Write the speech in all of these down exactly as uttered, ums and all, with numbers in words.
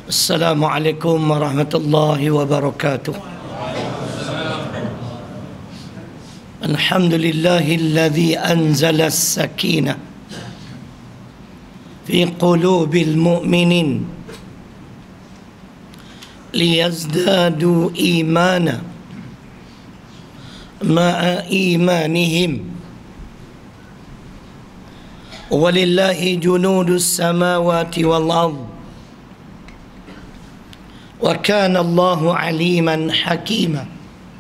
Assalamualaikum warahmatullahi wabarakatuh. Alhamdulillahilladzi anzala as-sakinah fi qulubil mu'minin liyazdadu imana ma'a imanihim walillahi junudus samawati wal ardh wa kana Allahu aliman hakima.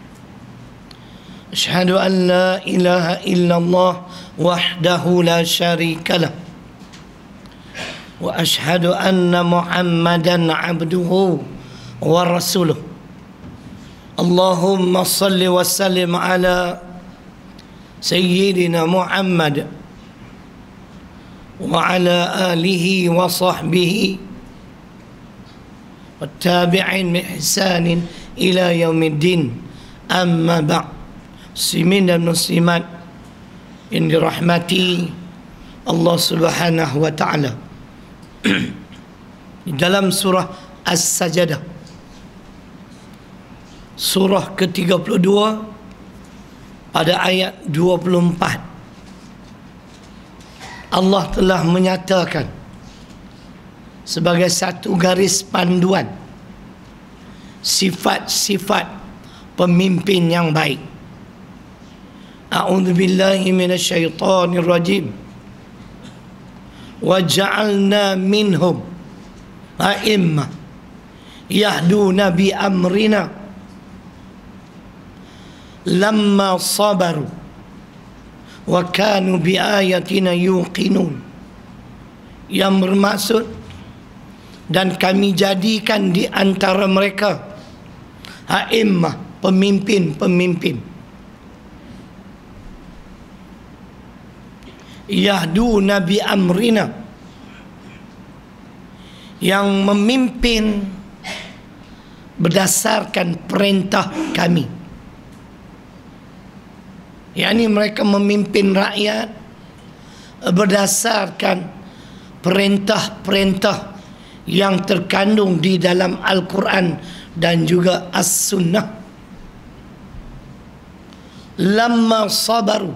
Asyhadu an la ilaha illallah wahdahu la syarika lah wa asyhadu anna Muhammadan abduhu wa rasuluh. Allahumma salli wa sallim ala sayyidina Muhammad wa ala alihi wa sahbihi wattabi'in bi ihsanin ila yaumiddin. Amma ba'd. Muslimin dan muslimat yang dirahmati Allah Subhanahu wa taala. Di dalam surah As-Sajdah, surah ke tiga puluh dua pada ayat dua puluh empat, Allah telah menyatakan sebagai satu garis panduan sifat-sifat pemimpin yang baik. A'udzubillahi minasyaitonir rajim. Wa ja'alna minhum a'immah yahduna bi amrina lamma sabaru wa kanu bi ayatina yuqinun. Yang bermaksud, dan kami jadikan di antara mereka a'immah, pemimpin-pemimpin, yahduna bi amrina, yang memimpin berdasarkan perintah kami. yakni mereka memimpin rakyat berdasarkan perintah-perintah yang terkandung di dalam Al-Quran dan juga As-Sunnah. Lamma sabaru,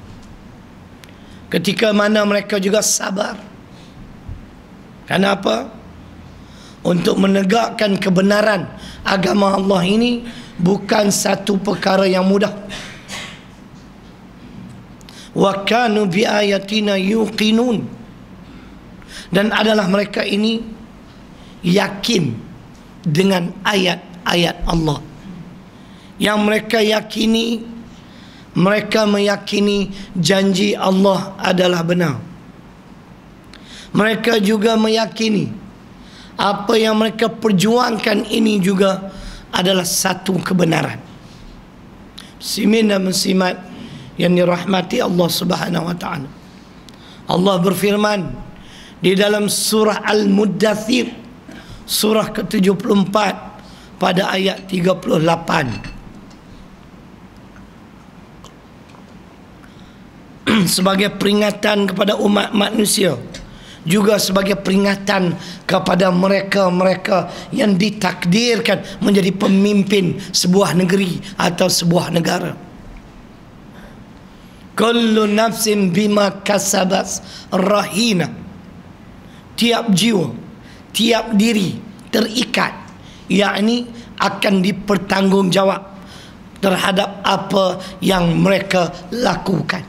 ketika mana mereka juga sabar. Kenapa? Untuk menegakkan kebenaran agama Allah ini bukan satu perkara yang mudah. Wa kanu bi ayatina yuqinun, dan adalah mereka ini yakin dengan ayat-ayat Allah. Yang mereka yakini, mereka meyakini janji Allah adalah benar. Mereka juga meyakini apa yang mereka perjuangkan ini juga adalah satu kebenaran. Muslimin dan muslimat yang dirahmati Allah Subhanahu wa taala. Allah berfirman di dalam surah Al-Muddathir, surah ke tujuh puluh empat pada ayat tiga puluh lapan. Sebagai peringatan kepada umat manusia, juga sebagai peringatan kepada mereka-mereka yang ditakdirkan menjadi pemimpin sebuah negeri atau sebuah negara. Kullu nafsin bima kasabat rahina. Tiap jiwa, tiap diri terikat, yakni akan dipertanggungjawab terhadap apa yang mereka lakukan.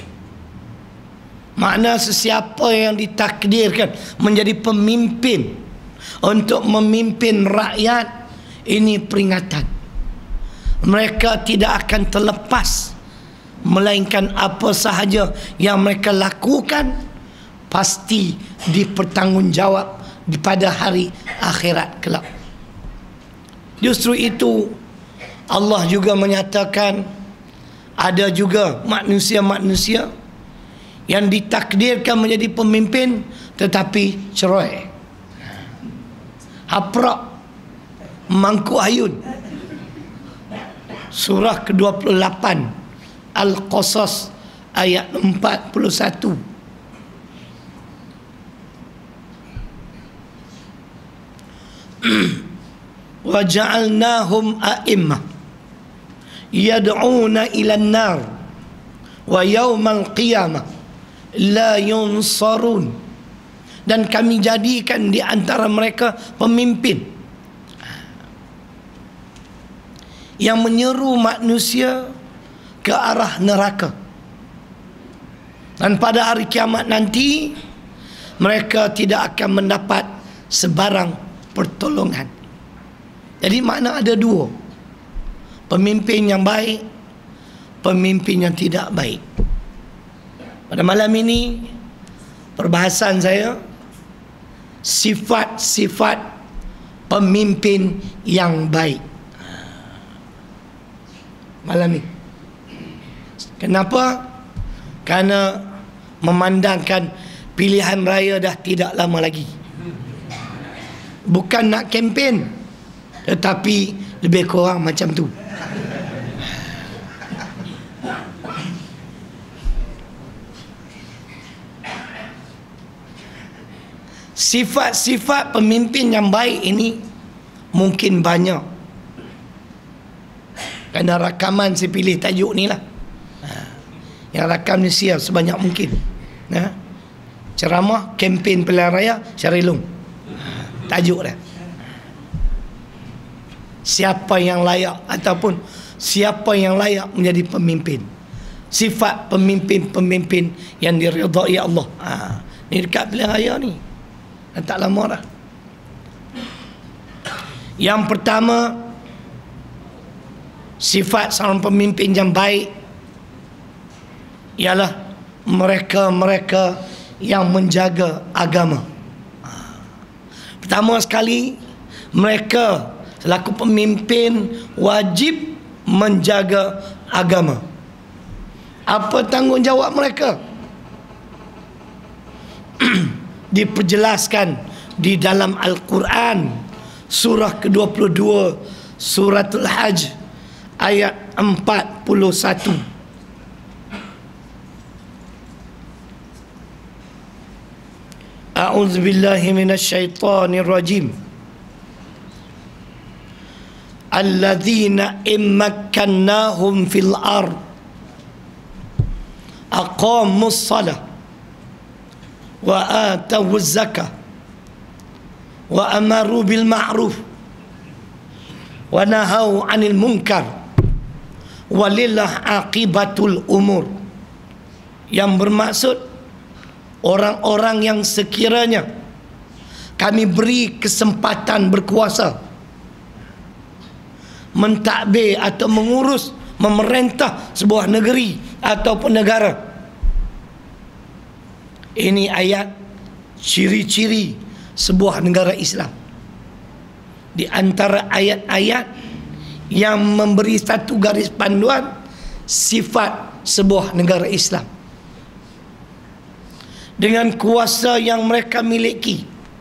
Makna sesiapa yang ditakdirkan menjadi pemimpin untuk memimpin rakyat, ini peringatan. Mereka tidak akan terlepas, melainkan apa sahaja yang mereka lakukan pasti dipertanggungjawab pada hari akhirat kelak. Justru itu Allah juga menyatakan ada juga manusia-manusia yang ditakdirkan menjadi pemimpin tetapi cerai, haprak, mangkuk ayun. Surah ke dua puluh lapan Al-Qasas ayat empat puluh satu. wa ja'alnahum a'immah yad'una ila an-nar wa yawmal qiyamah la yunsarun, dan kami jadikan di antara mereka pemimpin yang menyeru manusia ke arah neraka, dan pada hari kiamat nanti mereka tidak akan mendapat sebarang pertolongan. Jadi makna ada dua, pemimpin yang baik, pemimpin yang tidak baik. Pada malam ini perbahasan saya sifat-sifat pemimpin yang baik. Malam ini kenapa? Karena memandangkan pilihan raya dah tidak lama lagi. Bukan nak kempen, tetapi lebih kurang macam tu. Sifat-sifat pemimpin yang baik ini mungkin banyak. Kerana rakaman saya pilih tajuk ni lah. Yang rakam ni siap sebanyak mungkin. Ha? Ceramah kempen pilihan raya Syarilung. Tajuk dah. Siapa yang layak ataupun siapa yang layak menjadi pemimpin. Sifat pemimpin-pemimpin yang diridai Allah. Ha. Ni dekat pilihan raya ni. Dan tak lama dah. Yang pertama, sifat seorang pemimpin yang baik ialah mereka-mereka yang menjaga agama. Pertama sekali, mereka selaku pemimpin wajib menjaga agama. Apa tanggungjawab mereka? Diperjelaskan di dalam Al-Quran surah ke dua puluh dua, suratul Hajj ayat empat puluh satu. A'udzu billahi minasyaitonir rajim. Alladzina immakkannahum fil ard aqamus shalah wa atawuz zakah wa amaru bil ma'ruf wa nahau 'anil munkar walillah aqibatul umur. Yang bermaksud orang-orang yang sekiranya kami beri kesempatan berkuasa mentadbir atau mengurus, memerintah sebuah negeri ataupun negara. Ini ayat ciri-ciri sebuah negara Islam. Di antara ayat-ayat yang memberi satu garis panduan sifat sebuah negara Islam. Dengan kuasa yang mereka miliki,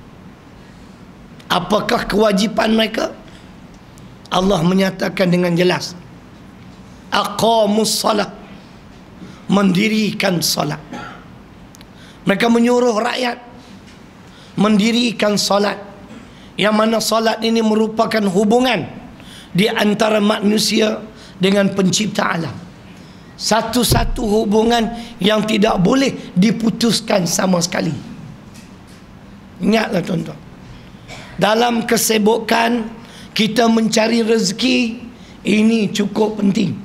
apakah kewajipan mereka? Allah menyatakan dengan jelas, aqamus salat, mendirikan salat. Mereka menyuruh rakyat mendirikan salat, yang mana salat ini merupakan hubungan di antara manusia dengan pencipta alam. Satu-satu hubungan yang tidak boleh diputuskan sama sekali. Ingatlah tuan-tuan, dalam kesibukan kita mencari rezeki, ini cukup penting.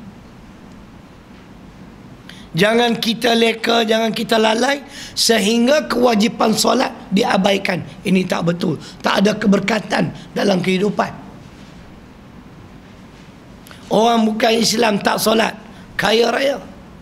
Jangan kita leka, jangan kita lalai sehingga kewajipan solat diabaikan. Ini tak betul. Tak ada keberkatan dalam kehidupan. Orang bukan Islam tak solat, kaya raya.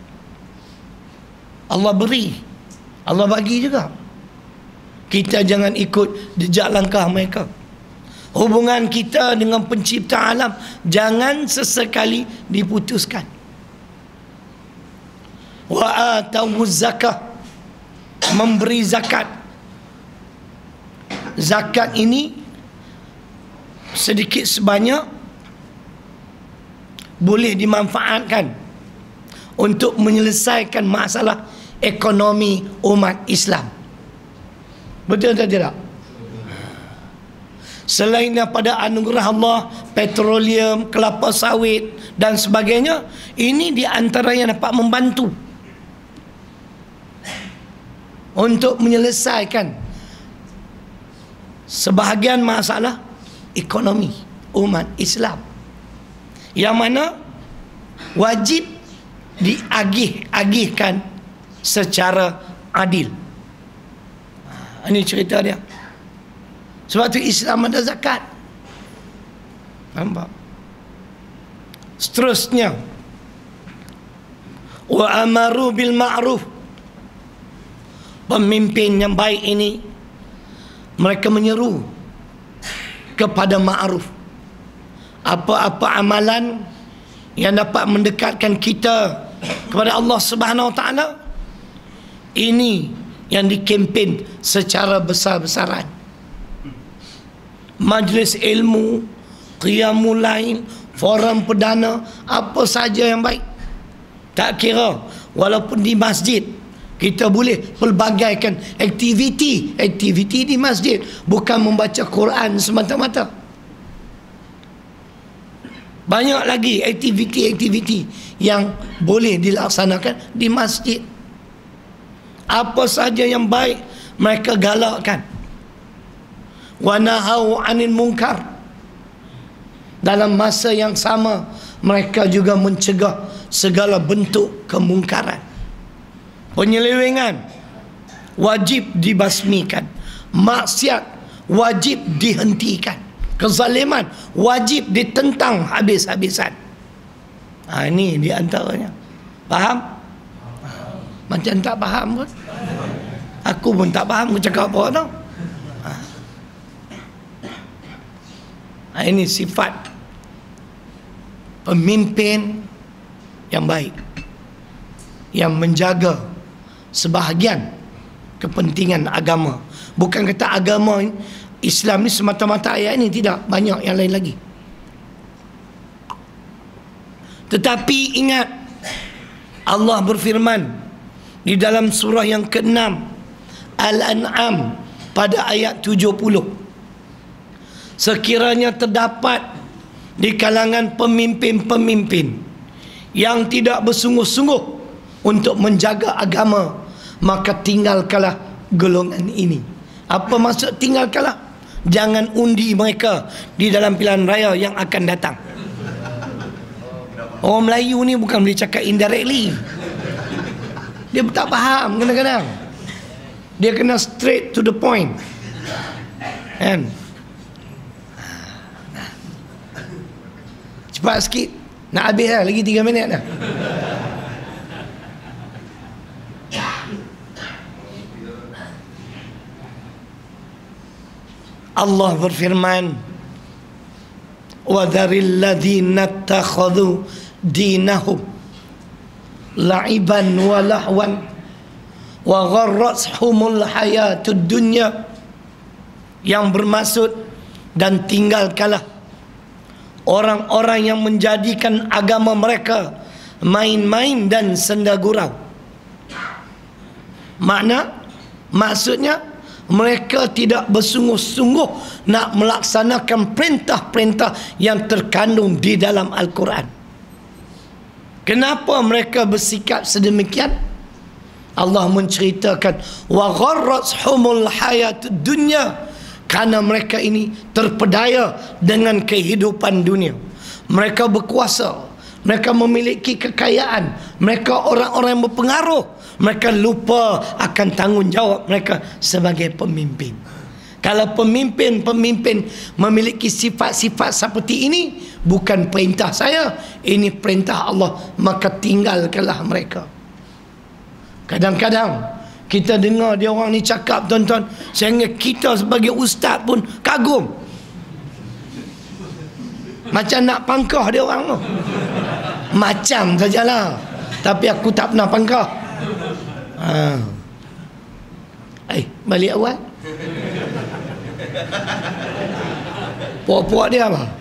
Allah beri, Allah bagi juga. Kita jangan ikut jejak langkah mereka. Hubungan kita dengan pencipta alam jangan sesekali diputuskan. Wa atawuz zakah, memberi zakat. Zakat ini sedikit sebanyak boleh dimanfaatkan untuk menyelesaikan masalah ekonomi umat Islam. Betul atau tidak? selain daripada anugerah Allah, petroleum, kelapa sawit dan sebagainya, ini di antara yang dapat membantu untuk menyelesaikan sebahagian masalah ekonomi umat Islam, yang mana wajib diagih-agihkan secara adil. Ini cerita dia. Sebab tu Islam ada zakat. Nampak? Seterusnya, wa amaru bil ma'ruf. Pemimpin yang baik ini, mereka menyeru kepada ma'ruf. Apa-apa amalan yang dapat mendekatkan kita kepada Allah Subhanahu Wa Taala, ini yang dikempen secara besar-besaran. Majlis ilmu, qiyamul lail, forum perdana, apa saja yang baik. Tak kira, walaupun di masjid, kita boleh pelbagaikan aktiviti aktiviti di masjid, bukan membaca Quran semata-mata. Banyak lagi aktiviti-aktiviti yang boleh dilaksanakan di masjid. Apa saja yang baik mereka galakkan. Wa nahau 'anil munkar. Dalam masa yang sama, mereka juga mencegah segala bentuk kemungkaran. Penyelewengan wajib dibasmikan, maksiat wajib dihentikan, kezaliman wajib ditentang habis-habisan. Ha, ini di antaranya. Faham? Macam tak faham pun. Aku pun tak faham aku cakap apa tau. Ha. Ha, ini sifat pemimpin yang baik, yang menjaga sebahagian kepentingan agama. Bukan kata agama Islam ni semata-mata ayat ini, tidak, banyak yang lain lagi. Tetapi ingat, Allah berfirman di dalam surah yang keenam Al-An'am pada ayat tujuh puluh, sekiranya terdapat di kalangan pemimpin-pemimpin yang tidak bersungguh-sungguh untuk menjaga agama, maka tinggalkanlah golongan ini. Apa maksud tinggalkanlah? Jangan undi mereka di dalam pilihan raya yang akan datang. Orang Melayu ni bukan boleh cakap indirectly. Dia tak faham kadang-kadang. Dia kena straight to the point. Kan? Cepat sikit. Nak habis lah, lagi tiga minit dah. Allah berfirman, wa dharil ladzina ittakhadhu dinahum la'iban wa lahwan wa gharrashumul hayatud dunya, yang bermaksud, dan tinggalkanlah orang-orang yang menjadikan agama mereka main-main dan senda gurau. Makna, maksudnya mereka tidak bersungguh-sungguh nak melaksanakan perintah-perintah yang terkandung di dalam Al-Quran. Kenapa mereka bersikap sedemikian? Allah menceritakan, wa gharrashumul hayatud dunya, karena mereka ini terpedaya dengan kehidupan dunia. Mereka berkuasa, mereka memiliki kekayaan, mereka orang-orang yang berpengaruh. Mereka lupa akan tanggungjawab mereka sebagai pemimpin. Kalau pemimpin-pemimpin memiliki sifat-sifat seperti ini, bukan perintah saya, ini perintah Allah, maka tinggalkanlah mereka. Kadang-kadang kita dengar dia orang ni cakap, tuan-tuan, sehingga kita sebagai ustaz pun kagum. Macam nak pangkah dia orang tu. Macam sajalah. Tapi aku tak pernah pangkah. Ha. Eh, balik awal. Puak-puak dia apa?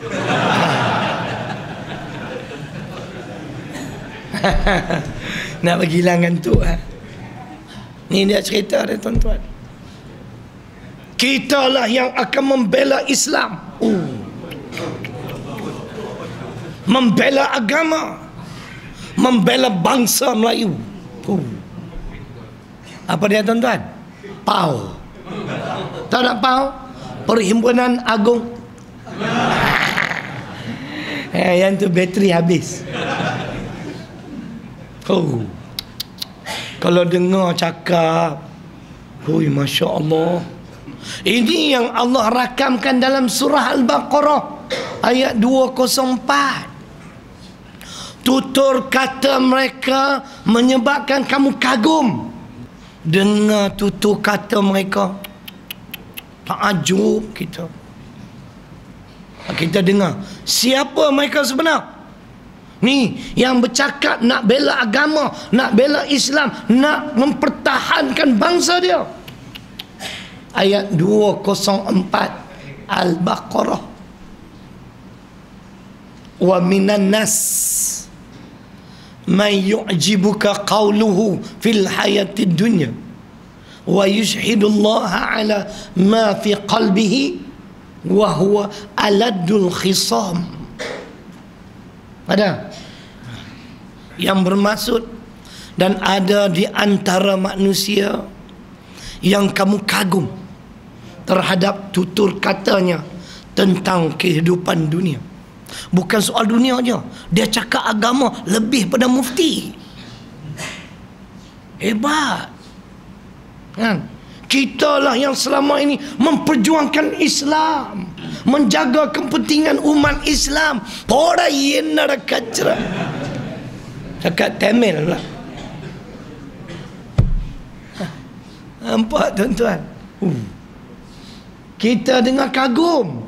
Ha. Nak bagi hilang ngantuk ha? Ni dia cerita dia, tuan-tuan. Kitalah yang akan membela Islam, uh. membela agama, membela bangsa Melayu. uh. Apa dia tuan-tuan? P A U. Tahu tak P A U? Perhimpunan Agung. Eh, yang tu bateri habis. Oh. Kalau dengar cakap, oi, Masya Allah. Ini yang Allah rakamkan dalam surah Al-Baqarah ayat dua kosong empat. Tutur kata mereka menyebabkan kamu kagum. Dengar tutur kata mereka, takjub kita. Kita dengar siapa mereka sebenar. Ni yang bercakap nak bela agama, nak bela Islam, nak mempertahankan bangsa dia. Ayat dua kosong empat Al-Baqarah. Wa minan nas man yu'jibuka qawluhu fil hayatid dunya wa yushhidullaha ala ma fi qalbihi wa huwa aladul khisam. Ada yang bermaksud, dan ada di antara manusia yang kamu kagum terhadap tutur katanya tentang kehidupan dunia. Bukan soal dunia aja, dia cakap agama lebih pada mufti. Hebat kan? Kita lah yang selama ini memperjuangkan Islam, menjaga kepentingan umat Islam. Pada yenara kacra. Cakap Tamil lah. Nampak tuan-tuan? Uh. Kita dengar kagum.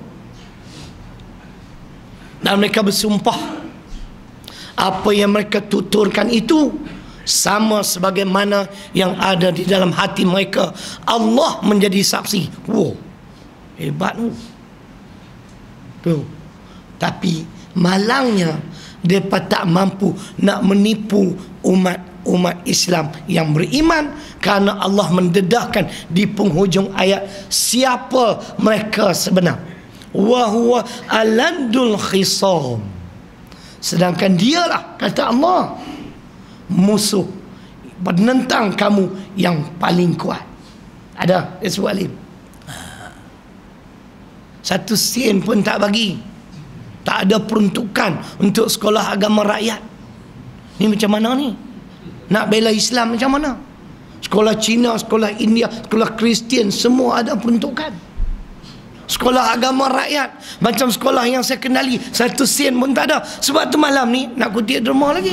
Dan mereka bersumpah apa yang mereka tuturkan itu sama sebagaimana yang ada di dalam hati mereka. Allah menjadi saksi. Wow, hebat tu. Tuh. Tapi malangnya mereka tak mampu nak menipu umat-umat Islam yang beriman, karena Allah mendedahkan di penghujung ayat siapa mereka sebenar. Wa huwa aladul khisam. Sedangkan dialah, kata Allah, musuh penentang kamu yang paling kuat. Ada Yesus Alim. Satu sen pun tak bagi. Tak ada peruntukan untuk sekolah agama rakyat. Ni macam mana ni? Nak bela Islam macam mana? Sekolah Cina, sekolah India, sekolah Kristian, semua ada peruntukan. Sekolah agama rakyat macam sekolah yang saya kenali, satu sen pun tak ada. Sebab tu malam ni nak kutip derma lagi.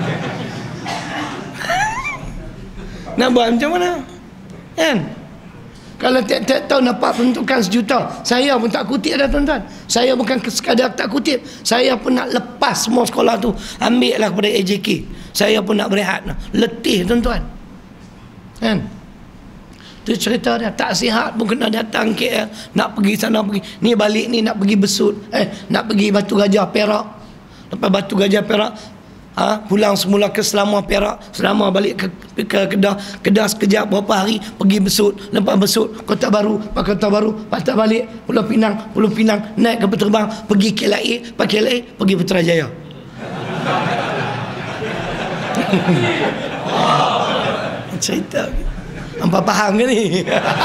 Nak buat macam mana? Kan? Kalau tiap-tiap tahun dapat peruntukan sejuta, saya pun tak kutip dah tuan-tuan. Saya bukan sekadar tak kutip, saya pun nak lepas semua sekolah tu, ambil lah kepada A J K. Saya pun nak berehat. Letih tuan-tuan. Kan? Tu cerita dia, tak sihat pun kena datang K L, nak pergi sana pergi. Ni balik ni nak pergi Besut, eh nak pergi Batu Gajah Perak. Lepas Batu Gajah Perak, ha, pulang semula ke Selama Perak, Selama balik ke, ke Kedah, Kedah sekejap berapa hari pergi Besut, lepas Besut Kota Baru, lepas Kota Baru patah balik Pulau Pinang, Pulau Pinang naik ke terbang pergi K L A, lepas K L A pergi Putrajaya. Cerita gitu. Hampa faham ke ni?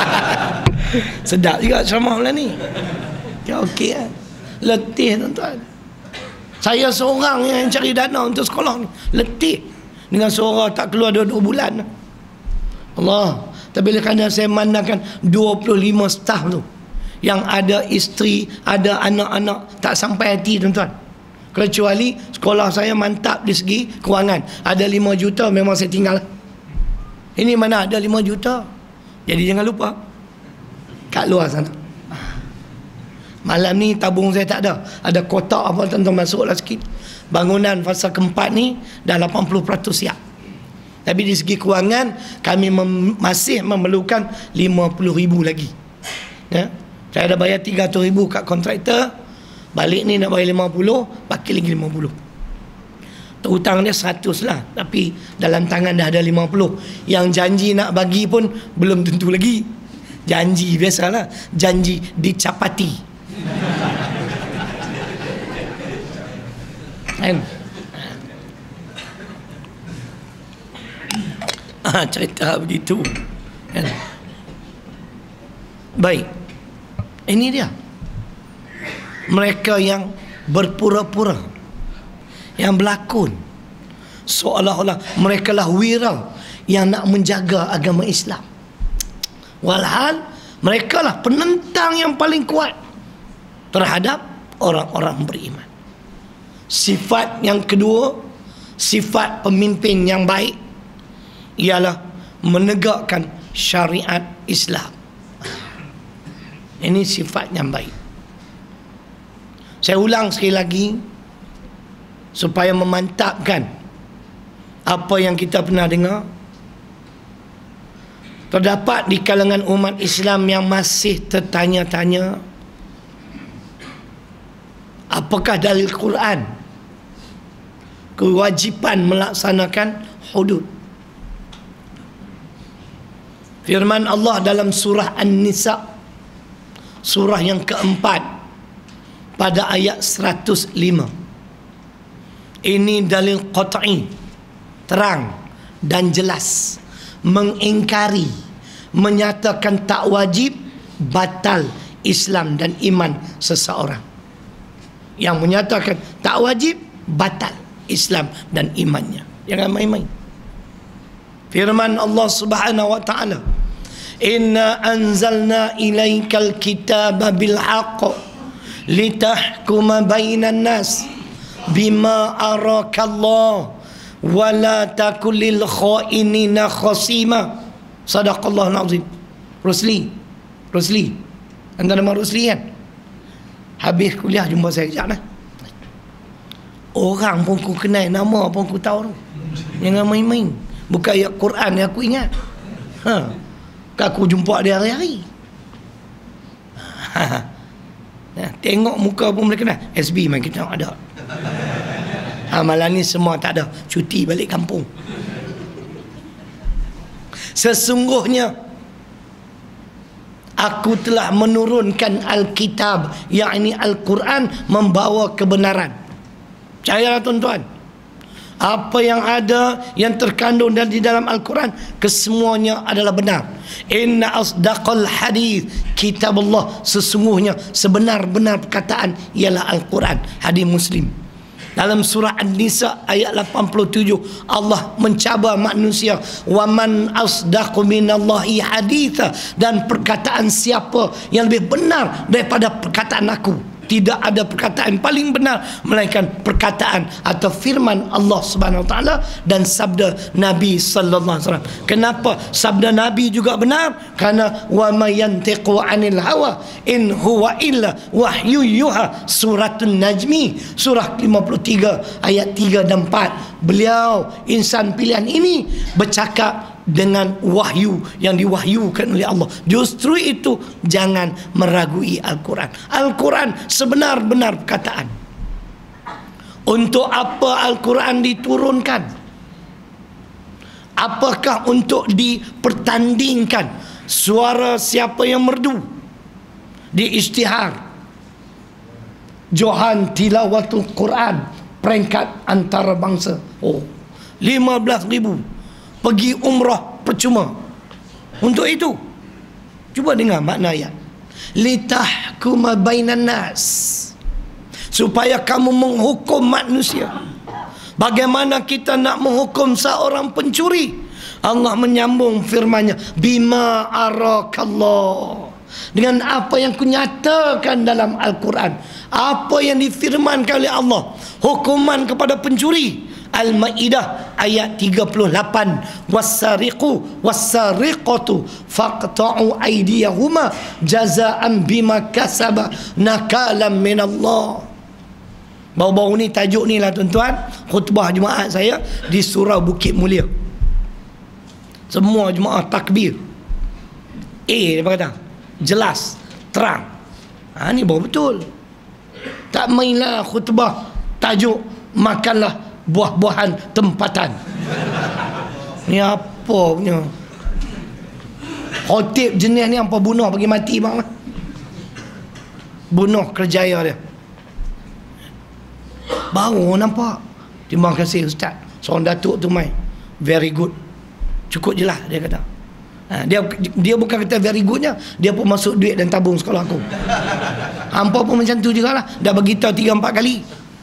Sedap juga ceramah malam ni. Ya okey kan. Letih tuan-tuan. Saya seorang yang cari dana untuk sekolah ni. Letih. Dengan suara tak keluar dua, dua bulan. Allah. Tapi kerana saya mandangkan dua puluh lima staf tu, yang ada isteri, ada anak-anak, tak sampai hati tuan-tuan. Kecuali sekolah saya mantap di segi kewangan. Ada lima juta memang saya tinggal. Ini mana ada lima juta. Jadi jangan lupa kat luar sana. Malam ni tabung saya tak ada. Ada kotak apa tuan-tuan masuklah sikit. Bangunan fasa keempat ni dah lapan puluh peratus siap. Tapi di segi kewangan kami mem masih memerlukan lima puluh ribu lagi. Ya. Saya dah bayar tiga ratus ribu kat kontraktor. Balik ni nak bayar lima puluh, pakai lagi lima puluh. Hutang dia seratus lah, tapi dalam tangan dah ada lima puluh. Yang janji nak bagi pun belum tentu lagi. Janji biasalah, janji dicapati. Kan? Ah, cerita begitu. Kan? Baik. Ini dia. Mereka yang berpura-pura, yang berlakon seolah-olah mereka lah wira yang nak menjaga agama Islam. Walhal mereka lah penentang yang paling kuat terhadap orang-orang beriman. Sifat yang kedua, sifat pemimpin yang baik ialah menegakkan syariat Islam. Ini sifat yang baik. Saya ulang sekali lagi supaya memantapkan apa yang kita pernah dengar. Terdapat di kalangan umat Islam yang masih tertanya-tanya, apakah dalil Quran kewajipan melaksanakan hudud? Firman Allah dalam surah An-Nisa, surah yang keempat, pada ayat seratus lima. Ini dalil qat'i, terang dan jelas, mengingkari, menyatakan tak wajib, batal Islam dan iman seseorang. Yang menyatakan tak wajib, batal Islam dan imannya. Jangan main-main. Firman Allah Subhanahu wa taala, "Inna anzalna ilaikal kitaba bil haqq litahkuma bainan nas bima arakallah wa la takul lil khainina khasima." Sadaqallahul azim. Rusli, Rusli, anda nama Rusli kan? Habis kuliah jumpa saya kejap lah. Orang pun ku kenal, nama pun ku tahu. Jangan main-main. Bukan ayat Quran yang aku ingat. Ha. Aku jumpa dia hari-hari. Ha. Tengok muka pun boleh kenal. S B main kita ada. Ha, malam ni semua tak ada. Cuti balik kampung. Sesungguhnya aku telah menurunkan Alkitab, yakni Al-Quran, membawa kebenaran. Percayalah tuan-tuan, apa yang ada, yang terkandung di dalam Al-Quran, kesemuanya adalah benar. Inna asdaqal hadith kitabullah, sesungguhnya sebenar-benar perkataan ialah Al-Quran, hadis Muslim. Dalam surah An-Nisa ayat lapan puluh tujuh, Allah mencabar manusia, wa man asdaqu minallahi haditha, dan perkataan siapa yang lebih benar daripada perkataan aku. Tidak ada perkataan yang paling benar melainkan perkataan atau firman Allah Subhanahu wa taala dan sabda Nabi sallallahu alaihi wasallam. Kenapa sabda Nabi juga benar? Karena wa may yantiqu 'anil hawa in huwa illa wahyu yuha, suratun najmi surah lima puluh tiga ayat tiga dan empat. Beliau insan pilihan ini bercakap dengan wahyu yang diwahyukan oleh Allah. Justru itu jangan meragui Al-Quran. Al-Quran sebenar-benar perkataan. Untuk apa Al-Quran diturunkan? Apakah untuk dipertandingkan suara siapa yang merdu di isytihar Johan Tilawatul Quran peringkat antarabangsa? Oh, lima belas ribu pergi umrah percuma. Untuk itu, cuba dengar makna ayat. Litahkuma bainan nas, supaya kamu menghukum manusia. Bagaimana kita nak menghukum seorang pencuri? Allah menyambung firman-Nya, bima arakallah, dengan apa yang kunyatakan dalam Al-Quran, apa yang difirmankan oleh Allah, hukuman kepada pencuri. Al-Maidah ayat tiga puluh lapan, was-sariqu was-sariqatu faqta'u aydiyahuma jazaan bima kasaba nakalam minallah. Baru-baru ni tajuk ni lah tuan-tuan, khutbah Jumaat saya di surau Bukit Mulia. Semua jemaah takbir. Eh, dia kata jelas, terang. Ha, ni baru betul. Tak mainlah khutbah tajuk makanlah buah-buahan tempatan. Ni apa punya Khotib jenis ni hampa bunuh bagi mati bang. Bunuh kerjaya dia. Baru nampak. Terima kasih ustaz. Seorang datuk tu mai. Very good. Cukup je lah dia kata. Ha, dia dia bukan kata very goodnya, dia pun masuk duit dan tabung sekolah aku. Hampa pun macam tu jugalah. Dah bagi tahu tiga empat kali.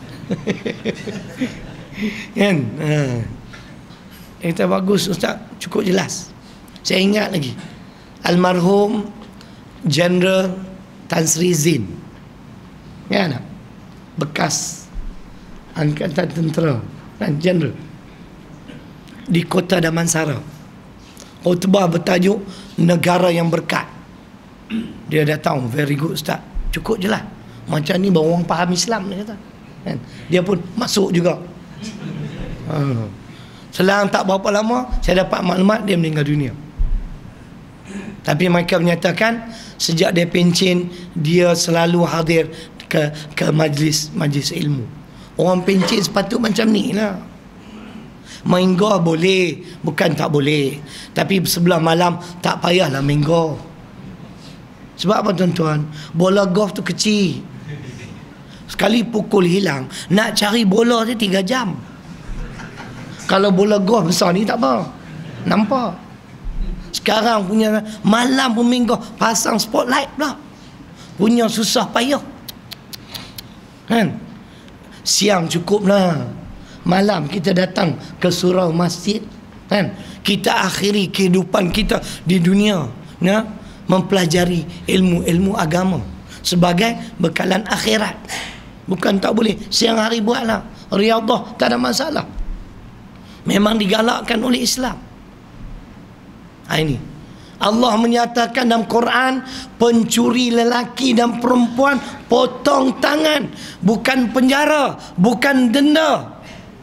Kan? Ha. Dia kata bagus ustaz, cukup jelas. Saya ingat lagi almarhum General Tan Sri Zin. Ya nak? Bekas Angkatan Tentera kan, General di Kota Damansara. Khutbah bertajuk negara yang berkat. Dia datang, very good ustaz, cukup je lah, macam ni baru orang faham Islam, dia kata kan? Dia pun masuk juga. ha. Selang tak berapa lama saya dapat maklumat dia meninggal dunia. Tapi mereka menyatakan sejak dia pencen, dia selalu hadir ke ke majlis majlis ilmu. Orang pencen sepatut macam ni lah. Main golf boleh, bukan tak boleh, tapi sebelah malam tak payahlah main golf. Sebab apa tuan-tuan? Bola golf tu kecil. Sekali pukul hilang, nak cari bola dia tiga jam. Kalau bola golf besar ni tak apa, nampak. Sekarang punya malam pun main golf, pasang spotlight pula. Punya susah payah kan? Siang cukup lah, malam kita datang ke surau masjid kan? Kita akhiri kehidupan kita di dunia ya, mempelajari ilmu-ilmu agama sebagai bekalan akhirat. Bukan tak boleh, siang hari buatlah riyadhah, tak ada masalah. Memang digalakkan oleh Islam. Ha, ini Allah menyatakan dalam Quran, pencuri lelaki dan perempuan potong tangan, bukan penjara, bukan denda.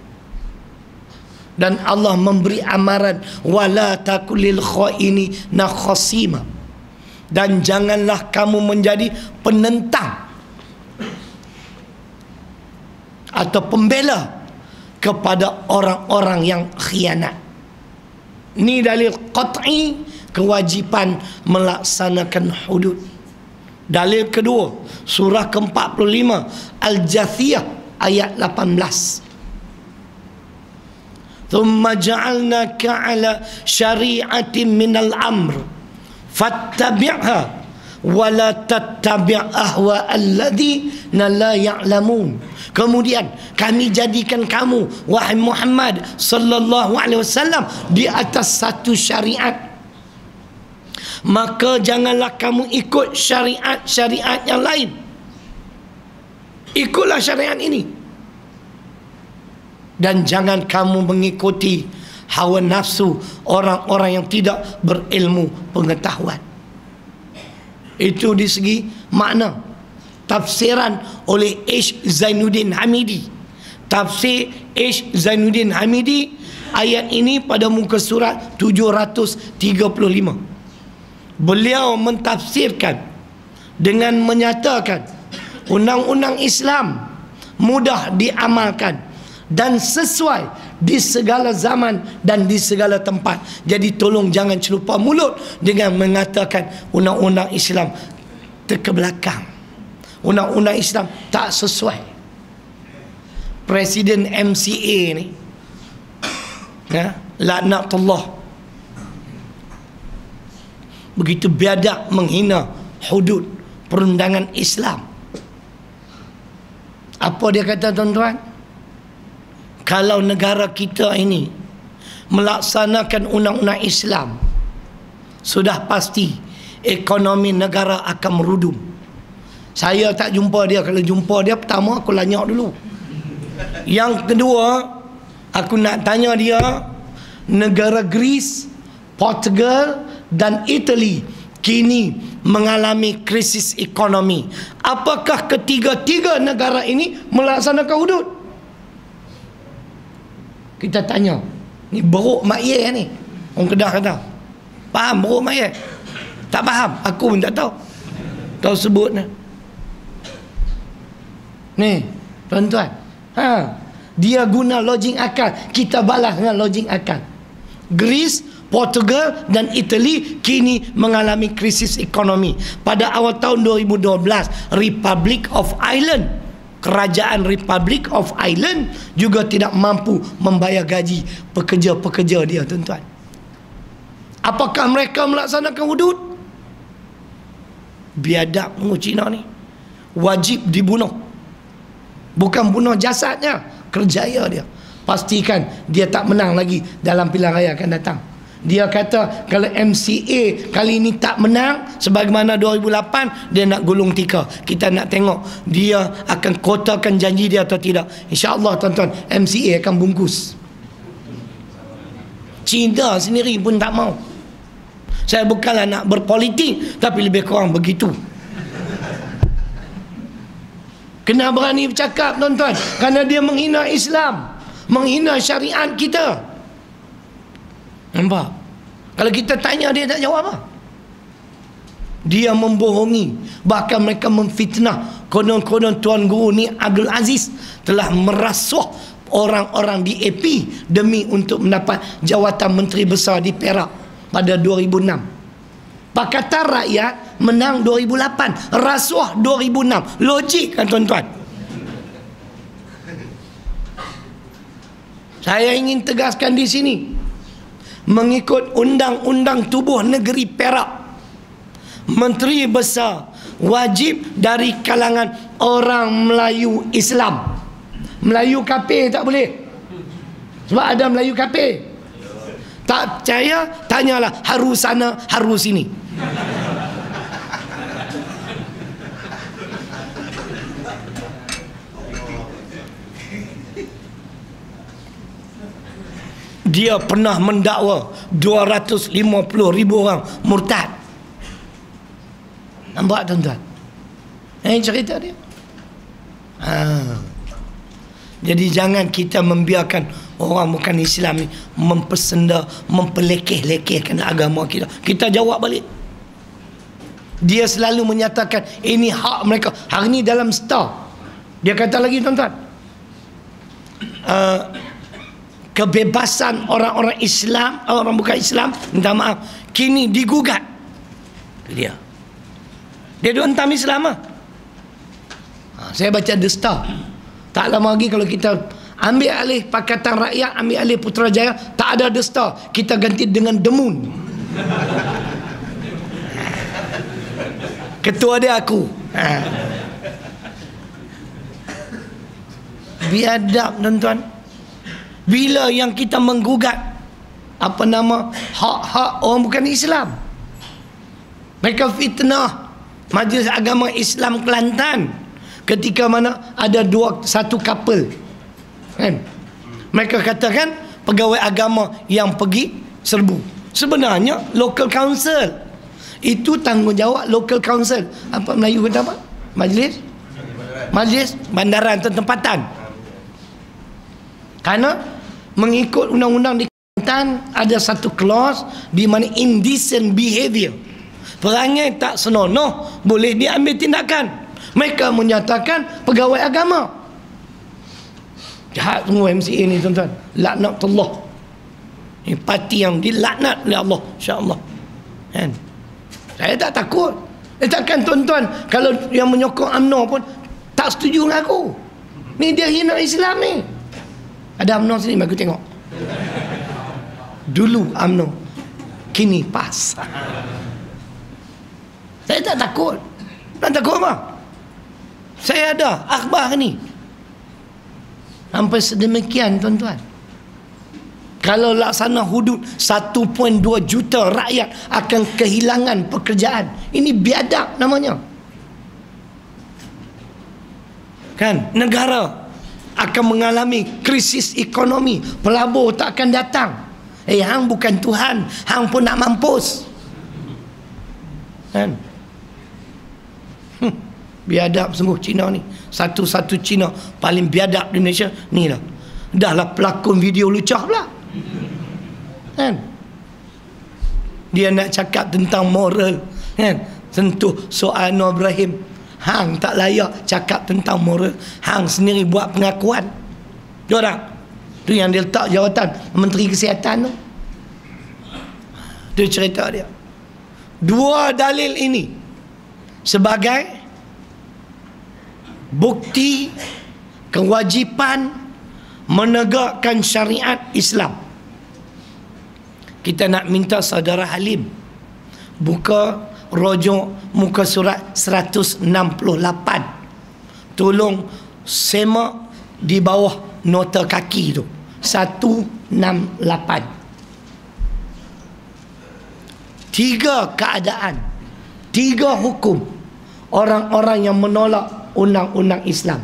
Dan Allah memberi amaran, wala takulil khaini nakhasima, dan janganlah kamu menjadi penentang atau pembela kepada orang-orang yang khianat. Ini dalil qat'i kewajipan melaksanakan hudud. Dalil kedua, surah ke empat puluh lima Al-Jathiyah ayat lapan belas. Thumma ja'alnaka ala syari'atin minal amr fattabi'ha wa la tattabi' ahwa alladhina la ya'lamun. Kemudian kami jadikan kamu wahai Muhammad sallallahu alaihi wasallam di atas satu syariat, maka janganlah kamu ikut syariat-syariat yang lain. Ikutlah syariat ini. Dan jangan kamu mengikuti hawa nafsu orang-orang yang tidak berilmu pengetahuan. Itu di segi makna. Tafsiran oleh H. Zainuddin Hamidi. Tafsir H. Zainuddin Hamidi ayat ini pada muka surat tujuh ratus tiga puluh lima. Beliau mentafsirkan dengan menyatakan undang-undang Islam mudah diamalkan dan sesuai di segala zaman dan di segala tempat. Jadi tolong jangan celupa mulut dengan mengatakan undang-undang Islam terkebelakang, undang-undang Islam tak sesuai. Presiden M C A ni ya, laknatullah, begitu biadab menghina hudud perundangan Islam. Apa dia kata tuan-tuan? Kalau negara kita ini melaksanakan undang-undang Islam, sudah pasti ekonomi negara akan merudum. Saya tak jumpa dia. Kalau jumpa dia, pertama aku lanyak dulu. Yang kedua, aku nak tanya dia, negara Greece, Portugal dan Italy kini mengalami krisis ekonomi. Apakah ketiga-tiga negara ini melaksanakan hudud? Kita tanya. Ni beruk mak ye ni. Orang Kedah kata. Faham beruk mak ye? Tak faham. Aku pun tak tahu. Tahu sebut ni. Ni, tuan-tuan. Ha, dia guna logik akal, kita balas dengan logik akal. Greece, Portugal dan Italy kini mengalami krisis ekonomi. Pada awal tahun dua ribu dua belas, Republic of Ireland, Kerajaan Republic of Ireland juga tidak mampu membayar gaji pekerja-pekerja dia, tuan-tuan. Apakah mereka melaksanakan hudud? Biadab tunggu Cina ni. Wajib dibunuh. Bukan bunuh jasadnya, kerjaya dia. Pastikan dia tak menang lagi dalam pilihan raya akan datang. Dia kata kalau M C A kali ini tak menang sebagaimana dua ribu lapan, dia nak gulung tikar. Kita nak tengok dia akan kotakan janji dia atau tidak. InsyaAllah tuan-tuan, M C A akan bungkus. Cina sendiri pun tak mau. Saya bukanlah nak berpolitik, tapi lebih kurang begitu. Kena berani bercakap tuan-tuan, kerana dia menghina Islam, menghina syariat kita. Nampak? Kalau kita tanya dia tak jawab apa. Dia membohongi. Bahkan mereka memfitnah. Konon-konon Tuan Guru ni Abdul Aziz telah merasuh orang-orang di A P demi untuk mendapat jawatan Menteri Besar di Perak pada dua ribu enam. Pakatan Rakyat menang dua ribu lapan, rasuah dua ribu enam. Logik kan tuan-tuan? Saya ingin tegaskan di sini, mengikut Undang-Undang Tubuh Negeri Perak, Menteri Besar wajib dari kalangan orang Melayu Islam. Melayu kafir tak boleh, sebab ada Melayu kafir. Tak percaya, tanyalah harus sana harus sini. Dia pernah mendakwa dua ratus lima puluh ribu orang murtad. Nampak tuan-tuan? Ini cerita dia. Ha. Jadi jangan kita membiarkan orang bukan Islam ni mempersenda, mempelekeh-lekehkan agama kita. Kita jawab balik. Dia selalu menyatakan ini hak mereka. Hari ni dalam Star, dia kata lagi tuan-tuan, uh, kebebasan orang-orang Islam, orang bukan Islam, minta maaf, kini digugat. Dia Dia duk hentam Islam lah. Ha, saya baca The Star. Tak lama lagi kalau kita ambil alih Pakatan Rakyat, ambil alih Putrajaya, tak ada The Star, kita ganti dengan The Moon. Ketua dia aku. Ha. Biadab tuan-tuan. Bila yang kita menggugat apa nama hak-hak orang bukan Islam, mereka fitnah Majlis Agama Islam Kelantan ketika mana ada dua satu couple kan, mereka katakan pegawai agama yang pergi serbu, sebenarnya local council itu tanggungjawab local council. Apa Melayu kata apa? Majlis Majlis Bandaran atau Tempatan. Karena mengikut undang-undang di Kelantan ada satu clause di mana indecent behavior, perangai tak senonoh, boleh diambil tindakan. Mereka menyatakan pegawai agama. Jahat semua M C A ni tuan-tuan. Laknatullah. Ini parti yang dilaknat oleh Allah, insya-Allah. Kan? Saya tak takut. Eh, takkan tuan-tuan kalau yang menyokong U M N O pun tak setuju dengan aku. Ni dia hina Islam ni. Ada U M N O sini, aku tengok. Dulu U M N O, kini PAS. Saya tak takut. Tak takut apa? Saya ada akhbar ni. Sampai sedemikian tuan-tuan. Kalau laksana hudud satu perpuluhan dua juta rakyat akan kehilangan pekerjaan. Ini biadab namanya. Kan? Negara akan mengalami krisis ekonomi. Pelabur tak akan datang. Eh, hang bukan Tuhan. Hang pun nak mampus. Kan? Hm, biadab sungguh Cina ni. Satu-satu Cina paling biadab di Malaysia ni lah. Dah lah pelakon video lucah pula. Kan? Dia nak cakap tentang moral, kan? Sentuh soal Anwar Ibrahim. Hang tak layak cakap tentang moral. Hang sendiri buat pengakuan. Dia tak? Tu yang dia letak jawatan Menteri Kesihatan tu. Dia cerita dia. Dua dalil ini sebagai bukti kewajipan menegakkan syariat Islam. Kita nak minta saudara Halim buka rojok muka surat seratus enam puluh lapan. Tolong semak di bawah nota kaki tu, seratus enam puluh lapan. Tiga keadaan, tiga hukum orang-orang yang menolak undang-undang Islam.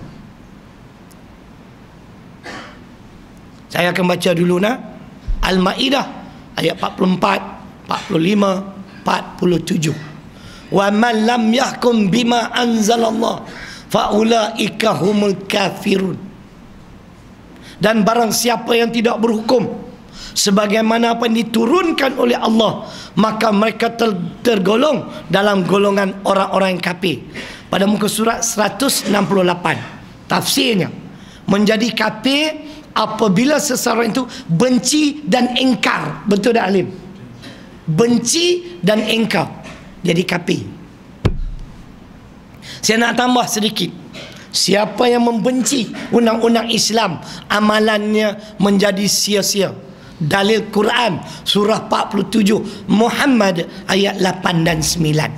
Saya akan baca dulu nak Al-Maidah ayat empat puluh empat, empat puluh lima, empat puluh tujuh. Wa man lam yahkum bima anzalallah fa ulaika humul kafirun. Dan barang siapa yang tidak berhukum sebagaimana apa yang diturunkan oleh Allah, maka mereka ter tergolong dalam golongan orang-orang yang kafir. Pada muka surat seratus enam puluh lapan, tafsirnya, menjadi kafir apabila seseorang itu benci dan engkar. Betul tak Alim? Benci dan engkar, jadi kafir. Saya nak tambah sedikit. Siapa yang membenci undang-undang Islam, amalannya menjadi sia-sia. Dalil Quran surah empat puluh tujuh Muhammad ayat lapan dan sembilan.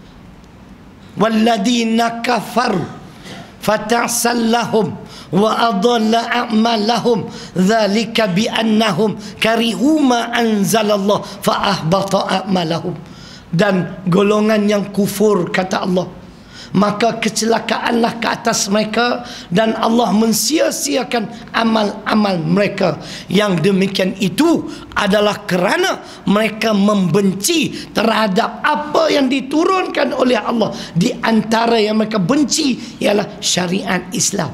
Walladzina kafaru fatasallahum wa adalla a'malahum dzalika bi annahum karihu ma anzalallah fa ahbata a'malahum. Dan golongan yang kufur, kata Allah, maka kecelakaanlah ke atas mereka dan Allah mensia-siakan amal-amal mereka. Yang demikian itu adalah kerana mereka membenci terhadap apa yang diturunkan oleh Allah. Di antara yang mereka benci ialah syariat Islam.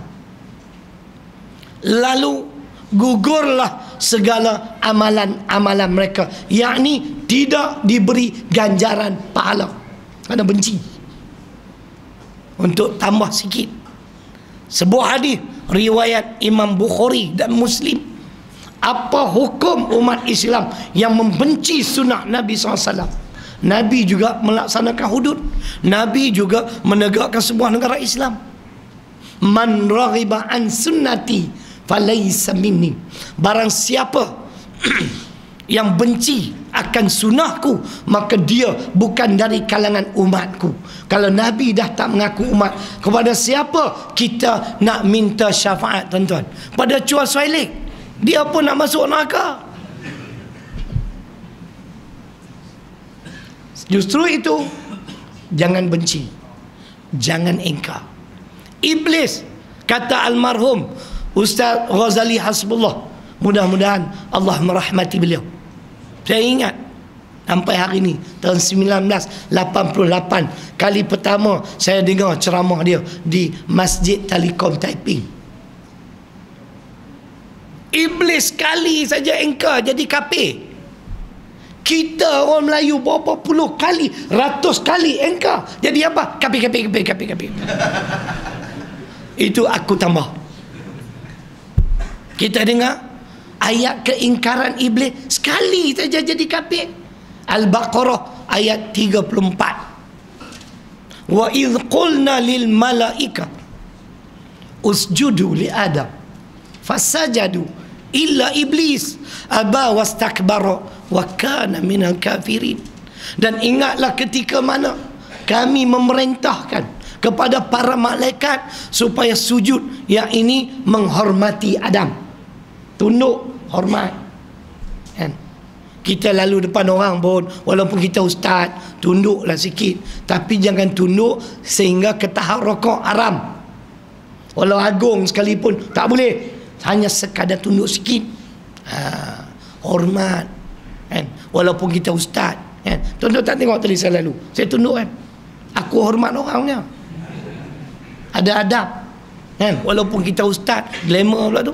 Lalu gugurlah segala amalan-amalan mereka, yakni tidak diberi ganjaran pahala kerana benci. Untuk tambah sikit, sebuah hadis riwayat Imam Bukhari dan Muslim. Apa hukum umat Islam yang membenci sunnah Nabi sallallahu alaihi wasallam? Nabi juga melaksanakan hudud, Nabi juga menegakkan sebuah negara Islam. Man raghiba an sunnati falaysa minni. Barang siapa yang benci akan sunnahku, maka dia bukan dari kalangan umatku. Kalau Nabi dah tak mengaku umat, kepada siapa kita nak minta syafaat, tuan-tuan? Pada Chua Suailik, dia pun nak masuk neraka. Justru itu, jangan benci, jangan engkar. Iblis, kata almarhum Ustaz Ghazali Hasbullah, mudah-mudahan Allah merahmati beliau. Saya ingat sampai hari ini, tahun seribu sembilan ratus lapan puluh lapan, kali pertama saya dengar ceramah dia di Masjid Telekom Taiping. Iblis sekali saja engkar jadi kafir. Kita orang Melayu berapa puluh kali, ratus kali engkar jadi apa? Kafir, kafir, kafir, kafir, kafir. Itu aku tambah. Kita dengar ayat keingkaran iblis sekali saja jadi kafir. Al-Baqarah ayat tiga puluh empat. Wa idh qulna lil malaika usjudu li Adam fasajadu illa iblis aba wastakbara wa kana minal kafirin. Dan ingatlah ketika mana kami memerintahkan kepada para malaikat supaya sujud, yang ini menghormati Adam, tunduk, hormat, kan? Kita lalu depan orang pun, walaupun kita ustaz, tunduklah sikit, tapi jangan tunduk sehingga ke tahap rokok haram. Walau agung sekalipun tak boleh, hanya sekadar tunduk sikit, ha, hormat, kan? Walaupun kita ustaz, kan? Tuan-tuan tak tengok tadi saya lalu, saya tunduk, kan? Aku hormat orangnya, ada adab, kan? Walaupun kita ustaz, glamour pula tu.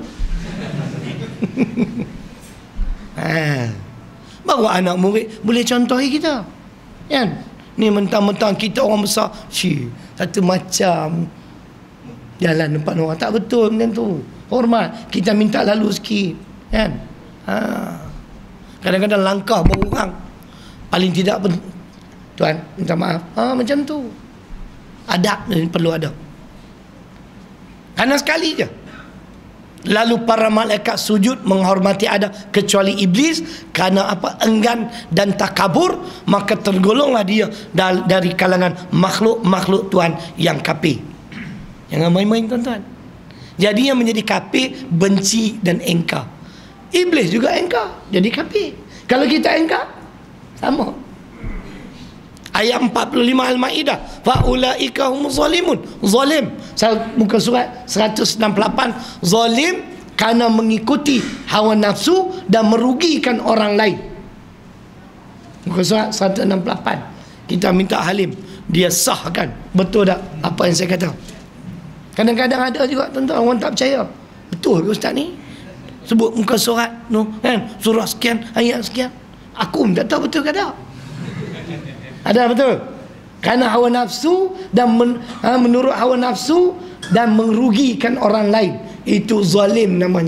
Ha, baru anak murid boleh contohi kita, kan? Ni mentang-mentang kita orang besar, cik, satu macam jalan depan orang, tak betul macam tu. Hormat, kita minta lalu sikit, kan? Ha, kadang-kadang langkah bawa orang, Paling tidak pun, tuan minta maaf, ha, macam tu. Adab ni perlu ada. Karena sekali je. Lalu para malaikat sujud menghormati Adam, kecuali iblis, kerana apa? Enggan dan takabur, maka tergolonglah dia dari kalangan makhluk-makhluk Tuhan yang kafir. Jangan main-main tuan-tuan. Jadi yang menjadi kafir benci dan engkar. Iblis juga engkar, jadi kafir. Kalau kita engkar, sama. Ayat empat puluh lima Al-Maidah, fa ulaika humuz zalimun. Zalim, muka surat seratus enam puluh lapan. Zalim kerana mengikuti hawa nafsu dan merugikan orang lain. Muka surat seratus enam puluh lapan. Kita minta Halim, dia sahkan betul tak apa yang saya kata. Kadang-kadang ada juga tuan-tuan orang tak percaya. Betul ke ustaz ni? Sebut muka surat no, kan, surah sekian, ayat sekian. Aku pun tak tahu betul ke tak. Ada betul? Kerana hawa nafsu dan men, ha, menurut hawa nafsu dan merugikan orang lain, itu zalim namanya.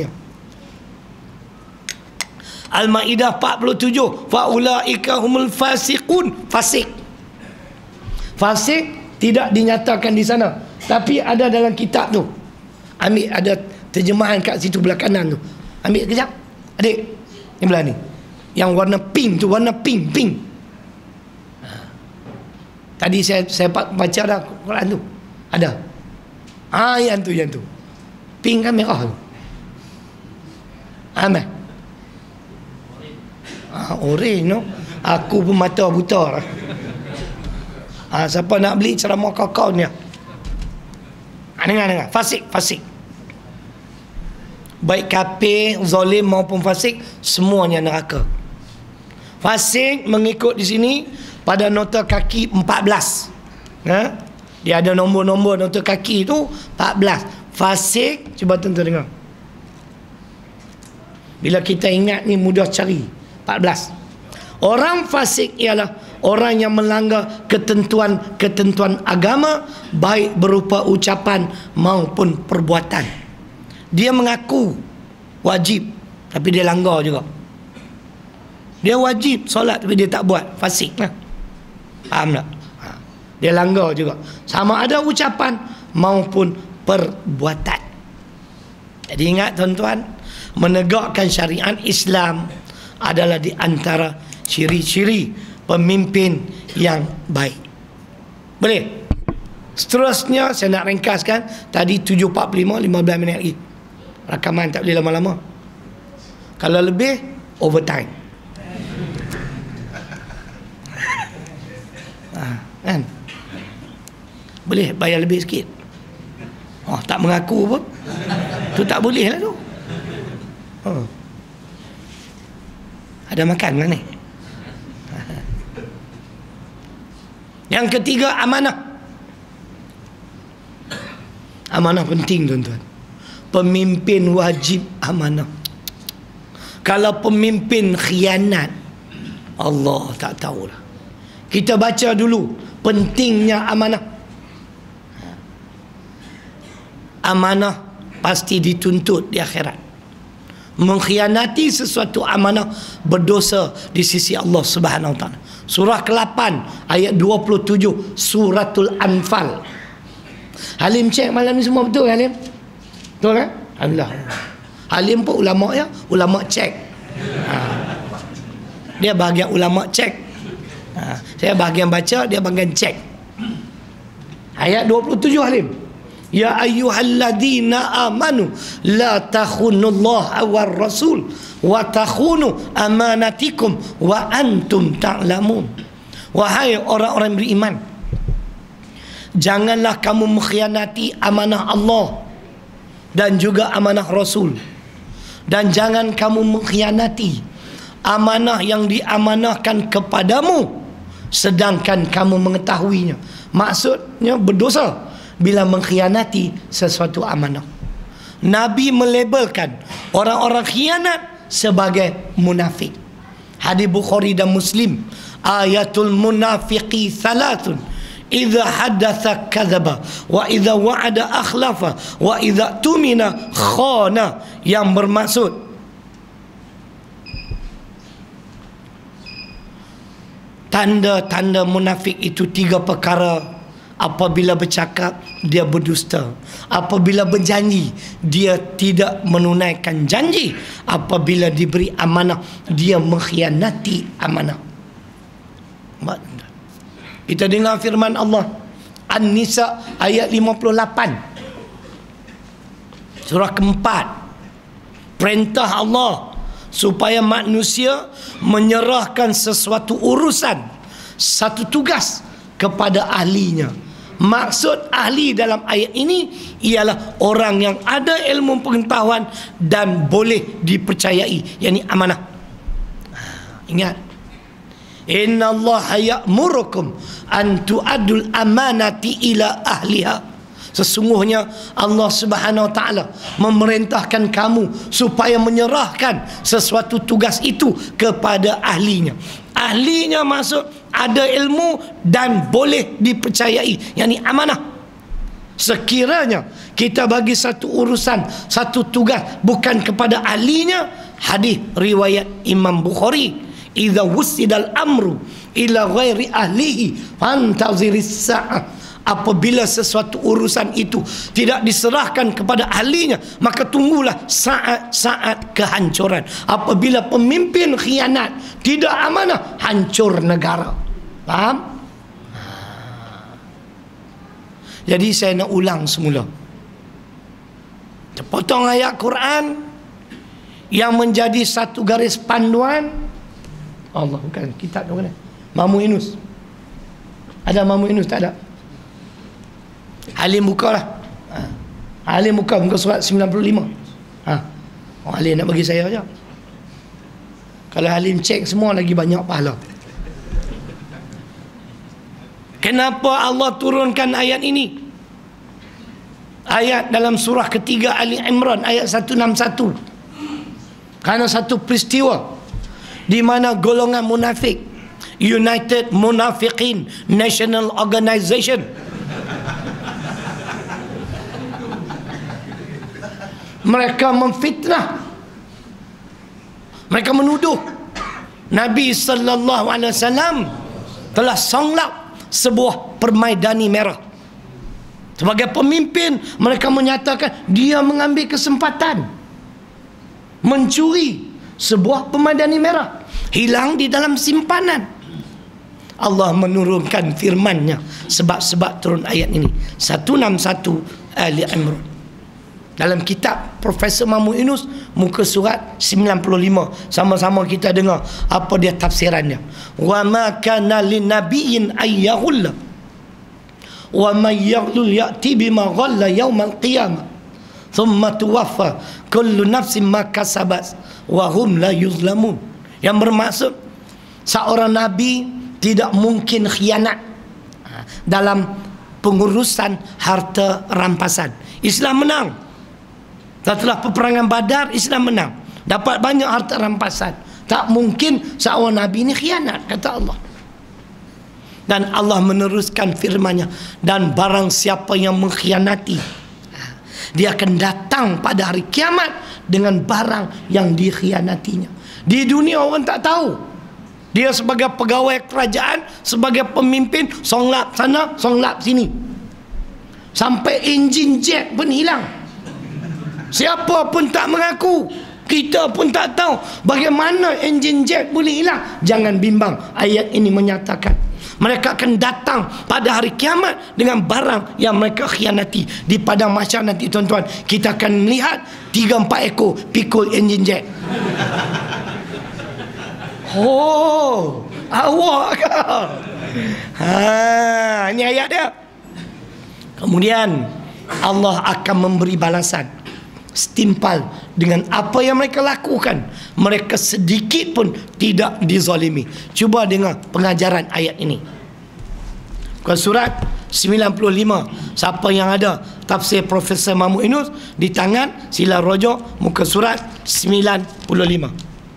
Al-Maidah empat puluh tujuh, fa ulaika humul fasiqun. Fasik. Fasik tidak dinyatakan di sana, tapi ada dalam kitab tu. Ambil, ada terjemahan kat situ belah kanan tu. Ambil kejap. Adik, ni belah ni. Yang warna pink tu, warna pink, pink. Tadi saya saya baca dah Quran tu. Ada. Ah, yang tu, yang tu. Pink kan merah tu. Amal. Ah, orange no. Aku pun mata buta. Ah, siapa nak beli ceramah kakao ni? Ah, dengar dengar. Fasik, fasik. Baik kafir, zalim maupun fasik, semuanya neraka. Fasik mengikut di sini pada nota kaki empat belas. Ha? Dia ada nombor-nombor nota kaki tu empat belas. Fasik, cuba tuan-tuan dengar. Bila kita ingat ni mudah cari. empat belas. Orang fasik ialah orang yang melanggar ketentuan-ketentuan agama, baik berupa ucapan maupun perbuatan. Dia mengaku wajib tapi dia langgar juga. Dia wajib solat tapi dia tak buat, fasik lah. Faham tak? Ha. Dia langgar juga. Sama ada ucapan maupun perbuatan. Jadi ingat tuan-tuan, menegakkan syariat Islam adalah di antara ciri-ciri pemimpin yang baik. Boleh? Seterusnya saya nak ringkaskan. Tadi tujuh empat puluh lima, lima belas minit lagi. Rakaman tak boleh lama-lama. Kalau lebih, overtime. Ha, kan? Boleh bayar lebih sikit. Oh, tak mengaku pun tu tak boleh lah tu. Oh. Ada makan lah ni. Yang ketiga, amanah. Amanah penting tuan-tuan. Pemimpin wajib amanah. Kalau pemimpin khianat, Allah tak tahulah. Kita baca dulu pentingnya amanah. Amanah pasti dituntut di akhirat. Mengkhianati sesuatu amanah berdosa di sisi Allah Subhanahu Wa Taala. Surah ke lapan ayat dua puluh tujuh Suratul Anfal. Halim cek malam ni semua betul Halim? Betul kan? Alhamdulillah. Halim pun ulama ya, ulama cek. Ha. Dia bahagian ulama cek. Ha, saya bahagian baca, dia bahagian cek. Ayat dua puluh tujuh Halim. Ya ayyuhalladzina amanu la takhunullaha war rasul wa takhunu amanatikum wa antum ta'lamun. Wahai orang-orang beriman, janganlah kamu mengkhianati amanah Allah dan juga amanah Rasul, dan jangan kamu mengkhianati amanah yang diamanahkan kepadamu sedangkan kamu mengetahuinya. Maksudnya berdosa bila mengkhianati sesuatu amanah. Nabi melabelkan orang-orang khianat sebagai munafik. Hadis Bukhari dan Muslim, ayatul munafiqi thalathun, idza haddatha kadzaba wa idza wa'ada akhlafa wa idza tumina khana. Yang bermaksud tanda-tanda munafik itu tiga perkara. Apabila bercakap, dia berdusta. Apabila berjanji, dia tidak menunaikan janji. Apabila diberi amanah, dia mengkhianati amanah. Kita dengar firman Allah An-Nisa ayat lima puluh lapan, surah keempat. Perintah Allah supaya manusia menyerahkan sesuatu urusan, satu tugas kepada ahlinya. Maksud ahli dalam ayat ini ialah orang yang ada ilmu pengetahuan dan boleh dipercayai, yakni amanah. Ingat, inna Allah ya'murukum an tu'addul amanati ila ahliha. Sesungguhnya Allah Subhanahu wa taala memerintahkan kamu supaya menyerahkan sesuatu tugas itu kepada ahlinya. Ahlinya maksud ada ilmu dan boleh dipercayai, yakni amanah. Sekiranya kita bagi satu urusan, satu tugas bukan kepada ahlinya, hadis riwayat Imam Bukhari, idza wusidal amru ila ghairi ahlihi fantaziris sa'ah. Apabila sesuatu urusan itu tidak diserahkan kepada ahlinya, maka tunggulah saat-saat kehancuran. Apabila pemimpin khianat, tidak amanah, hancur negara. Faham? Jadi saya nak ulang semula. Terpotong ayat Quran yang menjadi satu garis panduan. Allah, bukan kitab tu mana? Mamu Inus. Ada Mamu Inus? Tak ada. Halim buka lah. Ha. Halim buka muka surat sembilan puluh lima. Ha. Oh, Halim nak bagi saya je. Kalau Halim cek semua lagi banyak pahala. Kenapa Allah turunkan ayat ini? Ayat dalam surah ketiga Ali Imran ayat seratus enam puluh satu. Karena satu peristiwa di mana golongan munafik, United Munafiqin National Organization, mereka memfitnah, mereka menuduh Nabi sallallahu alaihi wasallam telah songlap sebuah permaidani merah. Sebagai pemimpin, mereka menyatakan dia mengambil kesempatan mencuri sebuah permaidani merah, hilang di dalam simpanan. Allah menurunkan firman-Nya sebab-sebab turun ayat ini. seratus enam puluh satu Ali Imran. Dalam kitab Profesor Mamu Yunus, muka surat sembilan puluh lima. Sama-sama kita dengar apa dia tafsirannya. Wa ma kana lin nabiyyin ayyahulla wa may yaghlul ya'ti bima ghalla yaumal qiyamah thumma tuwaffa kullu nafsin ma kasabat wa hum la yuzlamun. Yang bermaksud seorang nabi tidak mungkin khianat dalam pengurusan harta rampasan. Islam menang. Setelah peperangan Badar, Islam menang, dapat banyak harta rampasan. Tak mungkin seorang nabi ini khianat, kata Allah. Dan Allah meneruskan firman-Nya, dan barang siapa yang mengkhianati, dia akan datang pada hari kiamat dengan barang yang dikhianatinya. Di dunia orang tak tahu. Dia sebagai pegawai kerajaan, sebagai pemimpin, songlap sana, songlap sini, sampai enjin jet pun hilang. Siapa pun tak mengaku. Kita pun tak tahu bagaimana enjin jet boleh hilang. Jangan bimbang, ayat ini menyatakan mereka akan datang pada hari kiamat dengan barang yang mereka khianati. Di padang mahsyar nanti tuan-tuan, kita akan melihat tiga empat ekor pikul enjin jet. Oh, awak ke? Ha, ini ayat dia. Kemudian Allah akan memberi balasan setimpal dengan apa yang mereka lakukan. Mereka sedikit pun tidak dizalimi. Cuba dengar pengajaran ayat ini. Bukan surat sembilan puluh lima. Siapa yang ada tafsir Profesor Mamu Yunus di tangan, sila rujuk muka surat sembilan puluh lima.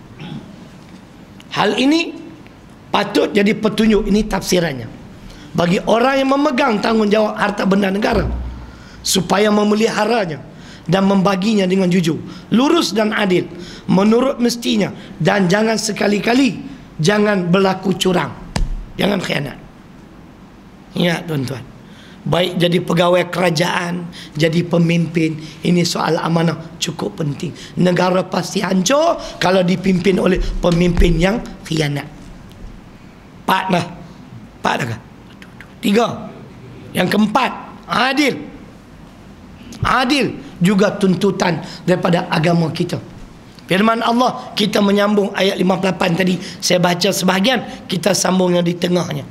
Hal ini patut jadi petunjuk. Ini tafsirannya bagi orang yang memegang tanggungjawab harta benda negara, supaya memeliharanya dan membaginya dengan jujur, lurus dan adil, menurut mestinya, dan jangan sekali-kali jangan berlaku curang. Jangan khianat. Ingat tuan-tuan, baik jadi pegawai kerajaan, jadi pemimpin, ini soal amanah cukup penting. Negara pasti hancur kalau dipimpin oleh pemimpin yang khianat. Empat dah. Empat dah kan? Tiga. Yang keempat, adil. Adil juga tuntutan daripada agama kita. Firman Allah, kita menyambung ayat lima puluh lapan tadi, saya baca sebahagian, kita sambung yang di tengahnya.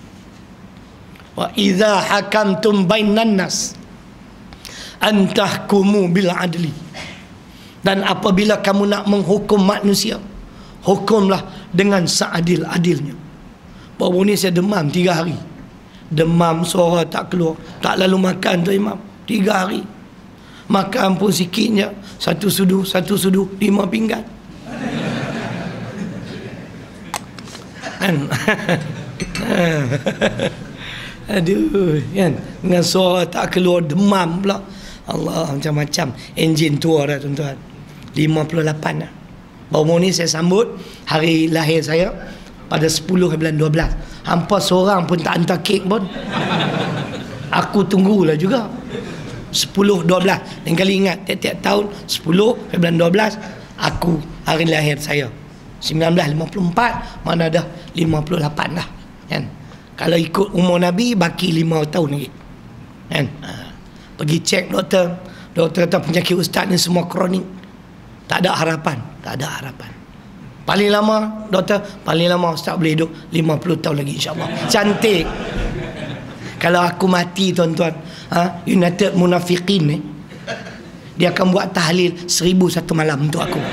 Wa idza hakamtum bainan nas an tahkumu bil adli. Dan apabila kamu nak menghukum manusia, hukumlah dengan seadil-adilnya. Baru ni saya demam tiga hari. Demam, suara tak keluar, tak lalu makan tu imam, tiga hari. Makan pun sikitnya, satu sudu, satu sudu, lima pinggan. Kan? Aduh, kan? Dengan suara tak keluar, demam pula. Allah, macam-macam. Enjin tua dah tuan-tuan. lima puluh lapan dah. Baru ni saya sambut hari lahir saya pada sepuluh bulan dua belas. Hampa seorang pun tak hantar kek pun. Aku tunggulah juga. Sepuluh, dua belas. Lain kali ingat, tiap-tiap tahun sepuluh bulan dua belas aku hari lahir saya. sembilan belas lima puluh empat, mana dah lima puluh lapan dah. Kan? Kalau ikut umur Nabi, baki lima tahun lagi. Kan? Ha. Pergi cek doktor. Doktor kata penyakit ustaz ni semua kronik. Tak ada harapan. Tak ada harapan. Paling lama, doktor, paling lama ustaz boleh hidup lima puluh tahun lagi insyaAllah. Cantik. Kalau aku mati tuan-tuan, ha, United Munafiqin ni, dia akan buat tahlil seribu satu malam untuk aku.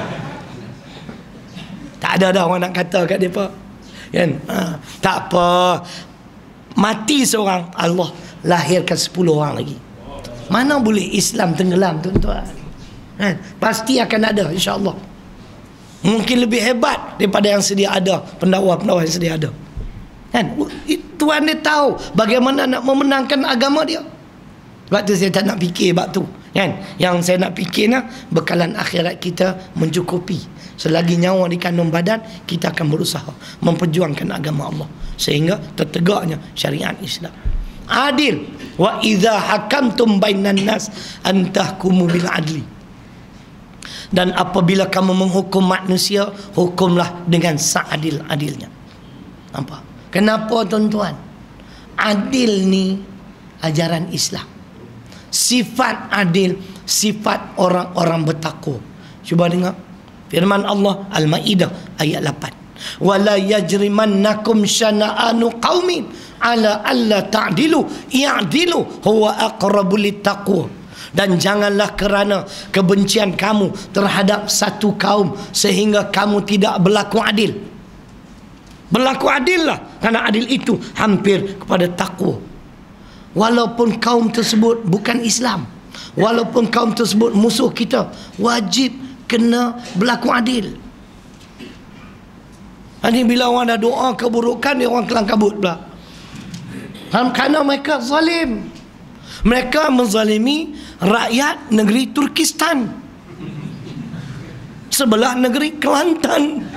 Tak ada dah orang nak kata kat dia apa. Kan? Ha, tak apa. Mati seorang, Allah lahirkan sepuluh orang lagi. Mana boleh Islam tenggelam tuan-tuan. Kan? Pasti akan ada insya-Allah. Mungkin lebih hebat daripada yang sedia ada, pendakwa-pendakwa yang sedia ada. Kan? Tuhan dia tahu bagaimana nak memenangkan agama dia. Sebab tu saya tak nak fikir bab tu. Kan? Yang saya nak fikir nak bekalan akhirat kita mencukupi. Selagi nyawa di kandung badan, kita akan berusaha memperjuangkan agama Allah sehingga tertegaknya syariat Islam. Adil. Wa idza hakamtum bainan nas an tahkumu bil adli. Dan apabila kamu menghukum manusia, hukumlah dengan seadil-adilnya. Nampak? Kenapa tuan-tuan? Adil ni ajaran Islam. Sifat adil, sifat orang-orang bertakwa. Cuba dengar firman Allah Al-Maidah ayat lapan. Wala yajrimannakum syana'anu qaumin ala alla ta'dilu i'dilu huwa aqrabu littaqwa. Dan janganlah kerana kebencian kamu terhadap satu kaum sehingga kamu tidak berlaku adil. Berlaku adil lah, kerana adil itu hampir kepada takwa. Walaupun kaum tersebut bukan Islam, walaupun kaum tersebut musuh kita, wajib kena berlaku adil. Ini bila orang dah doa keburukan, dia orang kelang kabut pula. Kerana mereka zalim. Mereka menzalimi rakyat negeri Turkistan, sebelah negeri Kelantan.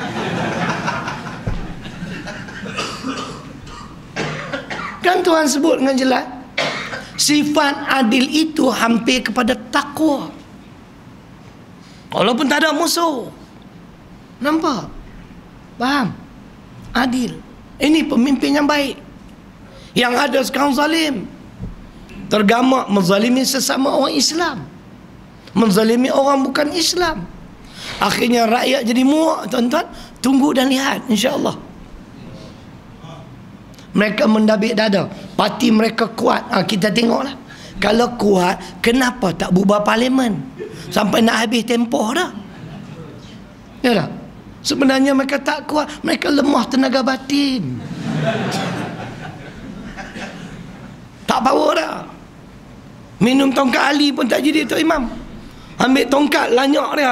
Kan Tuhan sebut dengan jelas, sifat adil itu hampir kepada takwa. Walaupun tak ada musuh. Nampak? Faham? Adil. Ini pemimpin yang baik. Yang ada sekarang zalim. Tergamak menzalimi sesama orang Islam, menzalimi orang bukan Islam. Akhirnya rakyat jadi muak tuan-tuan. Tunggu dan lihat insya-Allah. Mereka mendabik dada, parti mereka kuat. Ha, kita tengoklah. Kalau kuat, kenapa tak bubar parlimen sampai nak habis tempoh dah? Ya tak? Sebenarnya mereka tak kuat, mereka lemah tenaga batin. Tak power dah. Minum tongkat Ali pun tak jadi Tok Imam. Ambil tongkat lanyak dia.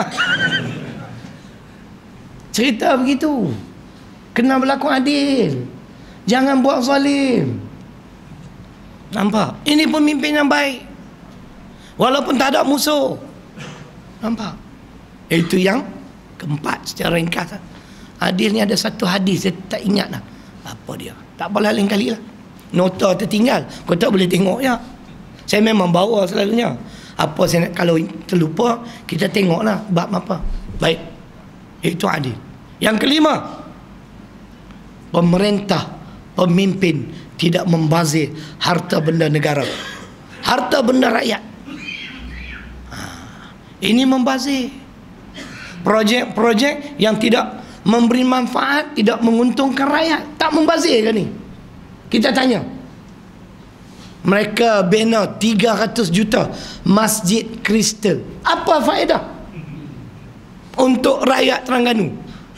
Cerita begitu. Kena berlaku adil. Jangan buat zalim. Nampak? Ini pemimpin yang baik. Walaupun tak ada musuh. Nampak? Itu yang keempat secara ringkas. Adil ni ada satu hadis, saya tak ingat lah. Apa dia? Tak apalah, lain kali lah. Nota tertinggal, kau tak boleh tengok ya. Saya memang bawa selalunya. Apa saya nak, kalau terlupa, kita tengoklah bab apa. Baik. Itu adil. Yang kelima, pemerintah, pemimpin tidak membazir harta benda negara, harta benda rakyat. Ha, ini membazir. Projek-projek yang tidak memberi manfaat, tidak menguntungkan rakyat, tak membazir ke ni? Kita tanya. Mereka bina tiga ratus juta masjid kristal. Apa faedah untuk rakyat Terengganu?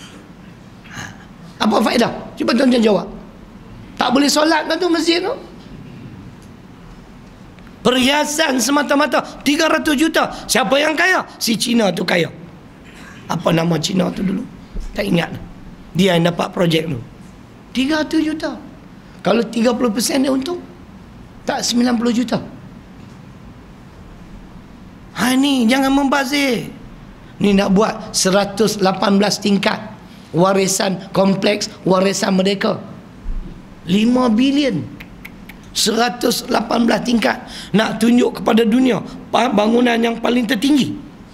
Apa faedah? Cuba tuan-tuan jawab. Tak boleh solat kan tu masjid tu? Perhiasan semata-mata tiga ratus juta. Siapa yang kaya? Si Cina tu kaya. Apa nama Cina tu dulu? Tak ingat. Dia yang dapat projek tu. tiga ratus juta. Kalau tiga puluh peratus dia untung, tak sembilan puluh juta. Ha ni, jangan membazir. Ni nak buat seratus lapan belas tingkat warisan kompleks warisan merdeka. lima bilion. seratus lapan belas tingkat. Nak tunjuk kepada dunia bangunan yang paling tertinggi.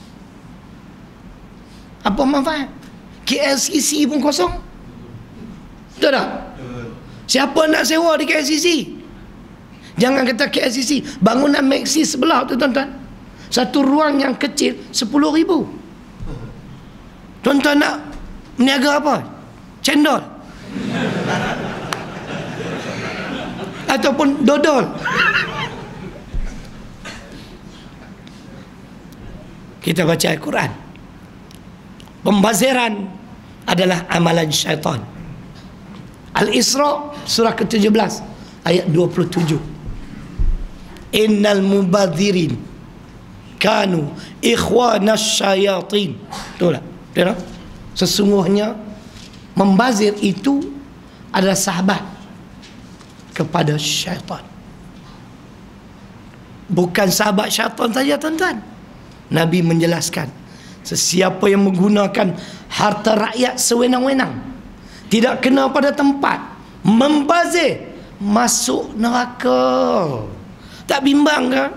Apa manfaat? K L C C pun kosong. Betul tak? Siapa nak sewa di K L C C? Jangan kata K L C C, bangunan Maxis sebelah tu tuan-tuan, satu ruang yang kecil sepuluh ribu. Tuan-tuan nak meniaga apa? Cendol ataupun dodol. Kita baca Al-Quran. Pembaziran adalah amalan syaitan. Al-Isra surah ke tujuh belas ayat dua puluh tujuh. Innal mubadzirin kanu ikhwanas syayatin. Betul tak? Betul tak? Sesungguhnya membazir itu adalah sahabat kepada syaitan. Bukan sahabat syaitan saja tuan-tuan. Nabi menjelaskan, sesiapa yang menggunakan harta rakyat sewenang-wenang, tidak kena pada tempat, membazir, masuk neraka. Tak bimbang ke?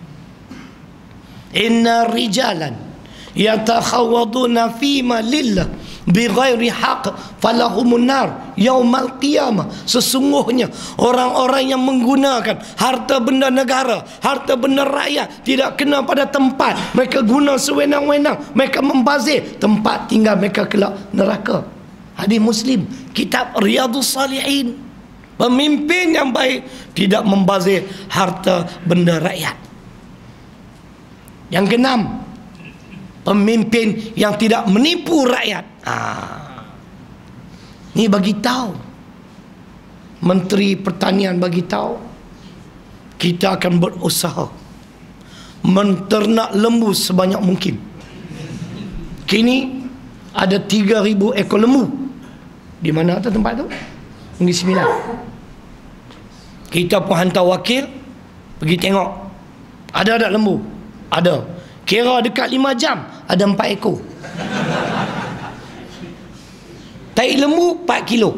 Inna rijalan yatakhawaduna fima lillah bighairi haq falahumun nar yaumal qiyamah. Sesungguhnya orang-orang yang menggunakan harta benda negara, harta benda rakyat, tidak kena pada tempat, mereka guna sewenang-wenang, mereka membazir, tempat tinggal mereka kelak neraka. Hadis Muslim, kitab Riyadhus Salihin. Pemimpin yang baik tidak membazir harta benda rakyat. Yang keenam, pemimpin yang tidak menipu rakyat. Ah, ni bagi tahu, Menteri Pertanian bagi tahu, kita akan berusaha menternak lembu sebanyak mungkin. Kini ada tiga ribu ekor lembu. Di mana tu tempat tu? Negeri Sembilan. Kita pun hantar wakil pergi tengok. Ada tak lembu? Ada. Kira dekat lima jam ada empat ekor. Tai lembu empat kilo.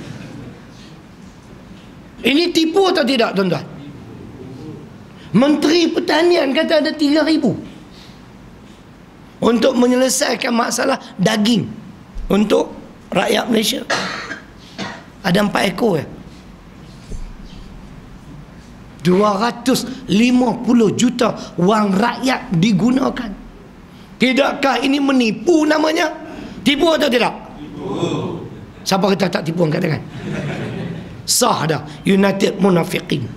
Ini tipu atau tidak tuan-tuan? Menteri Pertanian kata ada tiga ribu untuk menyelesaikan masalah daging untuk rakyat Malaysia. Ada empat ekor ya. dua ratus lima puluh juta wang rakyat digunakan. Tidakkah ini menipu namanya? Tipu atau tidak? Tipu. Siapa kata tak tipu, angkat tangan. Sah dah. United Munafiqin.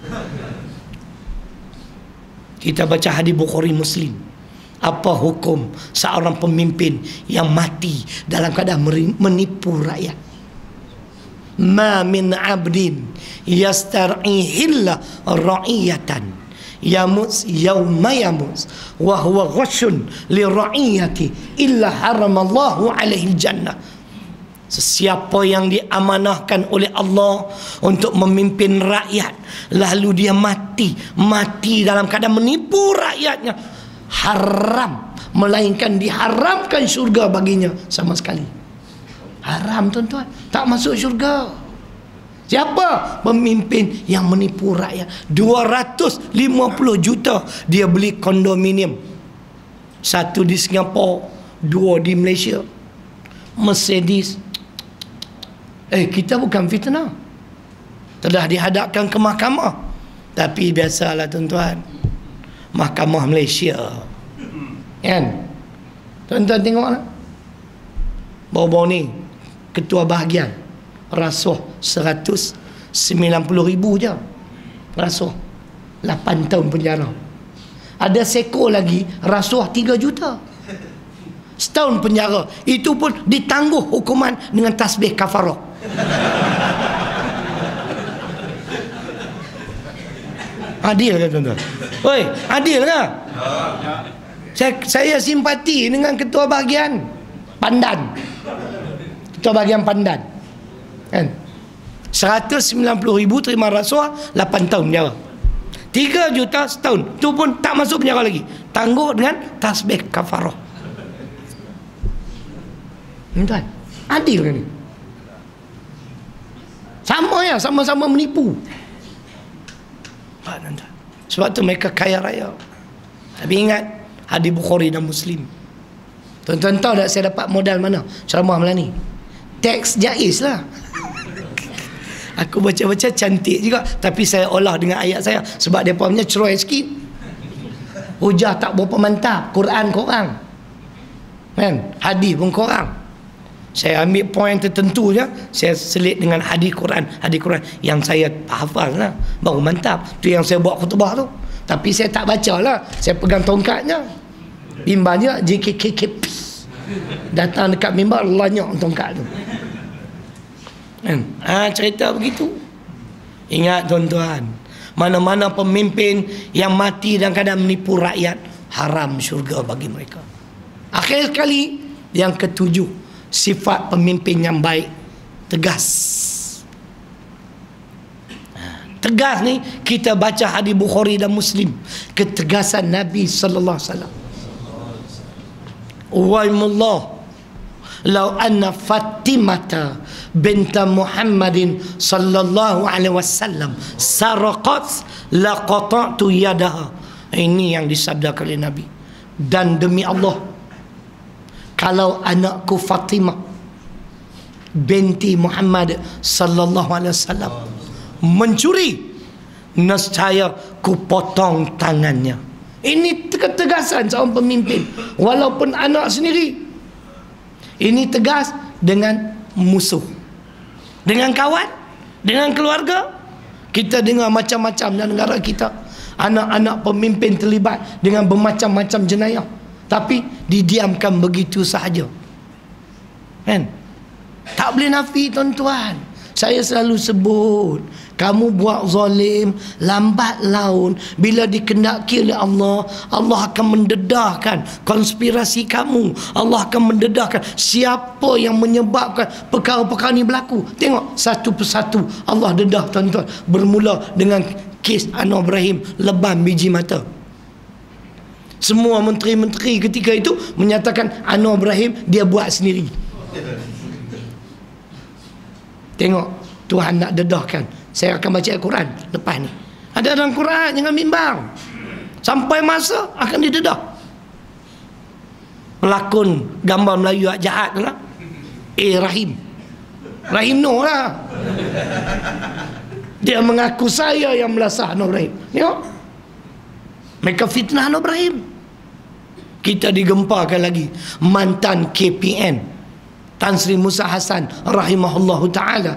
Kita baca hadis Bukhari Muslim. Apa hukum seorang pemimpin yang mati dalam keadaan menipu rakyat? Ma min abdin yastar'ihilla ra'iyatan yamus yawma yamus wa huwa ghashun li ra'iyati illa haramallahu alaihi jannah. Sesiapa yang diamanahkan oleh Allah untuk memimpin rakyat, lalu dia mati mati dalam keadaan menipu rakyatnya, haram, melainkan diharamkan syurga baginya sama sekali. Haram tuan-tuan, tak masuk syurga. Siapa? Pemimpin yang menipu rakyat. dua ratus lima puluh juta dia beli kondominium. Satu di Singapura, dua di Malaysia. Mercedes. Eh, kita bukan fitnah. Telah dihadapkan ke mahkamah. Tapi biasalah tuan-tuan, Mahkamah Malaysia, kan? Tuan-tuan tengoklah, baru-baru ni ketua bahagian rasuah seratus sembilan puluh ribu je, rasuah lapan tahun penjara. Ada seko lagi rasuah tiga juta, setahun penjara. Itu pun ditangguh hukuman dengan tasbih kafarah. Adil kan tuan-tuan? Oi, adil kan? Saya, saya simpati dengan ketua bahagian Pandan. Ketua bahagian Pandan. Kan? seratus sembilan puluh ribu terima rasuah, lapan tahun penjara. tiga juta setahun. Itu pun tak masuk penjara lagi. Tangguh dengan tasbih kafarah. Tuan, adil kan ni? Sama ya, sama-sama menipu. Sebab tu mereka kaya raya. Tapi ingat, hadis Bukhari dan Muslim. Tuan-tuan tahu tak saya dapat modal mana ceramah malam ni? Teks jaiz lah. Aku baca-baca cantik juga, tapi saya olah dengan ayat saya sebab dia punya cerai sikit. Hujah tak berapa mantap. Quran korang, kan? Hadis pun korang. Saya ambil poin tertentu je, saya selit dengan hadis Quran, hadis Quran yang saya hafal lah, baru mantap. Tu yang saya buat khutbah tu. Tapi saya tak baca lah, saya pegang tongkatnya, bimbangnya J K K K datang dekat mimbar, lanyak tongkat tu. Kan? Ha, cerita begitu. Ingat tuan-tuan, mana-mana pemimpin yang mati dan kadang menipu rakyat, haram syurga bagi mereka. Akhir sekali, yang ketujuh, sifat pemimpin yang baik, tegas. Tegas ni kita baca hadis Bukhari dan Muslim, ketegasan Nabi sallallahu alaihi wasallam. Waimullah law anna Fatimata binta Muhammadin sallallahu alaihi wasallam saraqat laqata'tu yadaha. Ini yang disabdakan oleh Nabi. Dan demi Allah, kalau anakku Fatimah binti Muhammad sallallahu alaihi wasallam mencuri, nescaya ku potong tangannya. Ini ketegasan seorang pemimpin, walaupun anak sendiri. Ini tegas dengan musuh, dengan kawan, dengan keluarga. Kita dengar macam-macam dalam negara kita, anak-anak pemimpin terlibat dengan bermacam-macam jenayah, tapi didiamkan begitu sahaja. Kan? Tak boleh nafi tuan-tuan. Saya selalu sebut, kamu buat zalim, lambat laun, bila dikendaki oleh Allah, Allah akan mendedahkan konspirasi kamu. Allah akan mendedahkan siapa yang menyebabkan perkara-perkara ini berlaku. Tengok satu persatu Allah dedah tuan-tuan. Bermula dengan kes Anwar Ibrahim leban biji mata. Semua menteri-menteri ketika itu menyatakan Anwar Ibrahim dia buat sendiri. Tengok, Tuhan nak dedahkan. Saya akan baca Al-Quran lepas ni. Ada dalam Quran, jangan bimbang. Sampai masa akan didedah. Pelakon gambar Melayu yang jahat tu lah, Eh Rahim Rahim Nur lah. Dia mengaku saya yang melasah Anwar Ibrahim. Tengok, mereka fitnah Anwar Ibrahim. Kita digemparkan lagi mantan K P N Tan Sri Musa Hasan rahimahullahu ta'ala.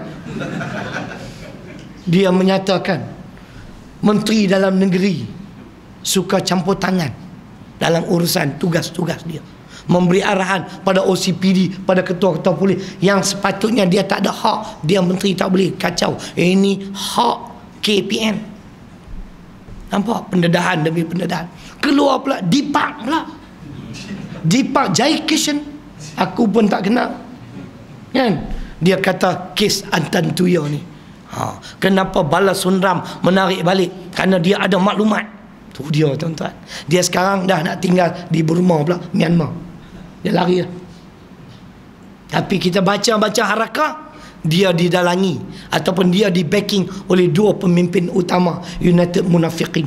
Dia menyatakan menteri dalam negeri suka campur tangan dalam urusan tugas-tugas dia, memberi arahan pada O C P D, pada ketua-ketua polis yang sepatutnya dia tak ada hak. Dia menteri tak boleh kacau. Ini hak K P N. Nampak pendedahan demi pendedahan. Keluar pula Dipak pula, Dipak Jaikition, aku pun tak kenal. Kan? Dia kata kes Antan Tuya ni, ha, kenapa balas Sunram menarik balik? Kerana dia ada maklumat. Tu dia tuan-tuan. Dia sekarang dah nak tinggal di Burma pula, Myanmar. Dia lari lah. Tapi kita baca-baca harakah, dia didalangi ataupun dia di backing oleh dua pemimpin utama United Munafiqin.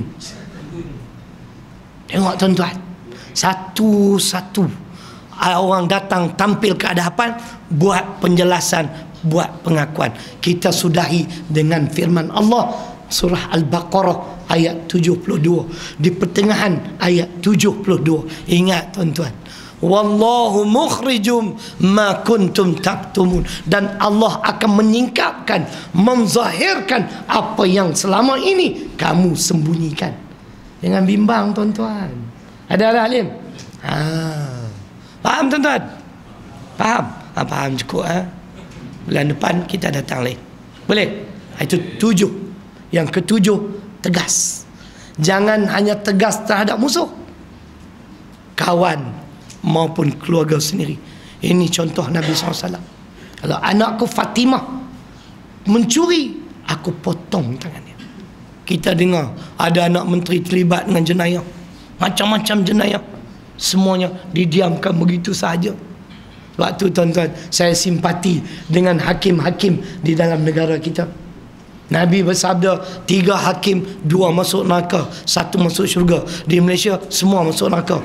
Tengok tuan-tuan, satu-satu orang datang tampil ke hadapan, buat penjelasan, buat pengakuan. Kita sudahi dengan firman Allah, surah Al-Baqarah ayat tujuh puluh dua, di pertengahan ayat tujuh puluh dua. Ingat tuan-tuan, wallahu mukhrijum ma kuntum taktumun, dan Allah akan menyingkapkan, menzahirkan apa yang selama ini kamu sembunyikan. Jangan bimbang tuan-tuan. Ada ada alim? Ha. Faham tuan-tuan? Faham? Ha, faham cukup ha? Bulan depan kita datang lagi. Boleh? Itu tujuh. Yang ketujuh, tegas. Jangan hanya tegas terhadap musuh, kawan maupun keluarga sendiri. Ini contoh Nabi sallallahu alaihi wasallam. Kalau anakku Fatimah mencuri, aku potong tangannya. Kita dengar ada anak menteri terlibat dengan jenayah, macam-macam jenayah, semuanya didiamkan begitu sahaja. Waktu tuan-tuan, saya simpati dengan hakim-hakim di dalam negara kita. Nabi bersabda, tiga hakim, dua masuk neraka, satu masuk syurga. Di Malaysia semua masuk neraka,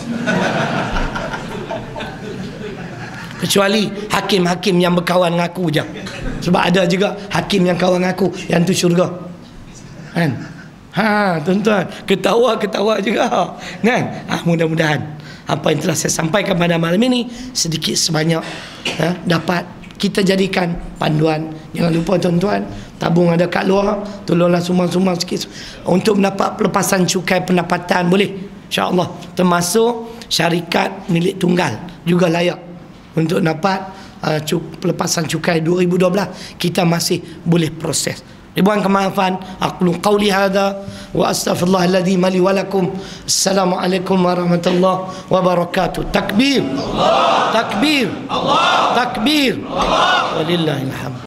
kecuali hakim-hakim yang berkawan dengan aku je. Sebab ada juga hakim yang kawan dengan aku, yang tu syurga kan. Ha tuan-tuan, ketawa-ketawa juga kan. Ah, mudah-mudahan apa yang telah saya sampaikan pada malam ini sedikit sebanyak ha, dapat kita jadikan panduan. Jangan lupa tuan-tuan, tabung ada kat luar, tolonglah sumbang-sumbang sikit untuk mendapat pelepasan cukai pendapatan, boleh insya-Allah, termasuk syarikat milik tunggal juga layak untuk dapat uh, pelepasan cukai dua ribu dua belas. Kita masih boleh proses. Ribuan kemaafan, aqulu qawli hadha wa astaghfirullahaladzim li wa lakum. Assalamualaikum warahmatullahi wabarakatuh. Takbir Allah, takbir Allah, takbir Allah, walillahil hamd.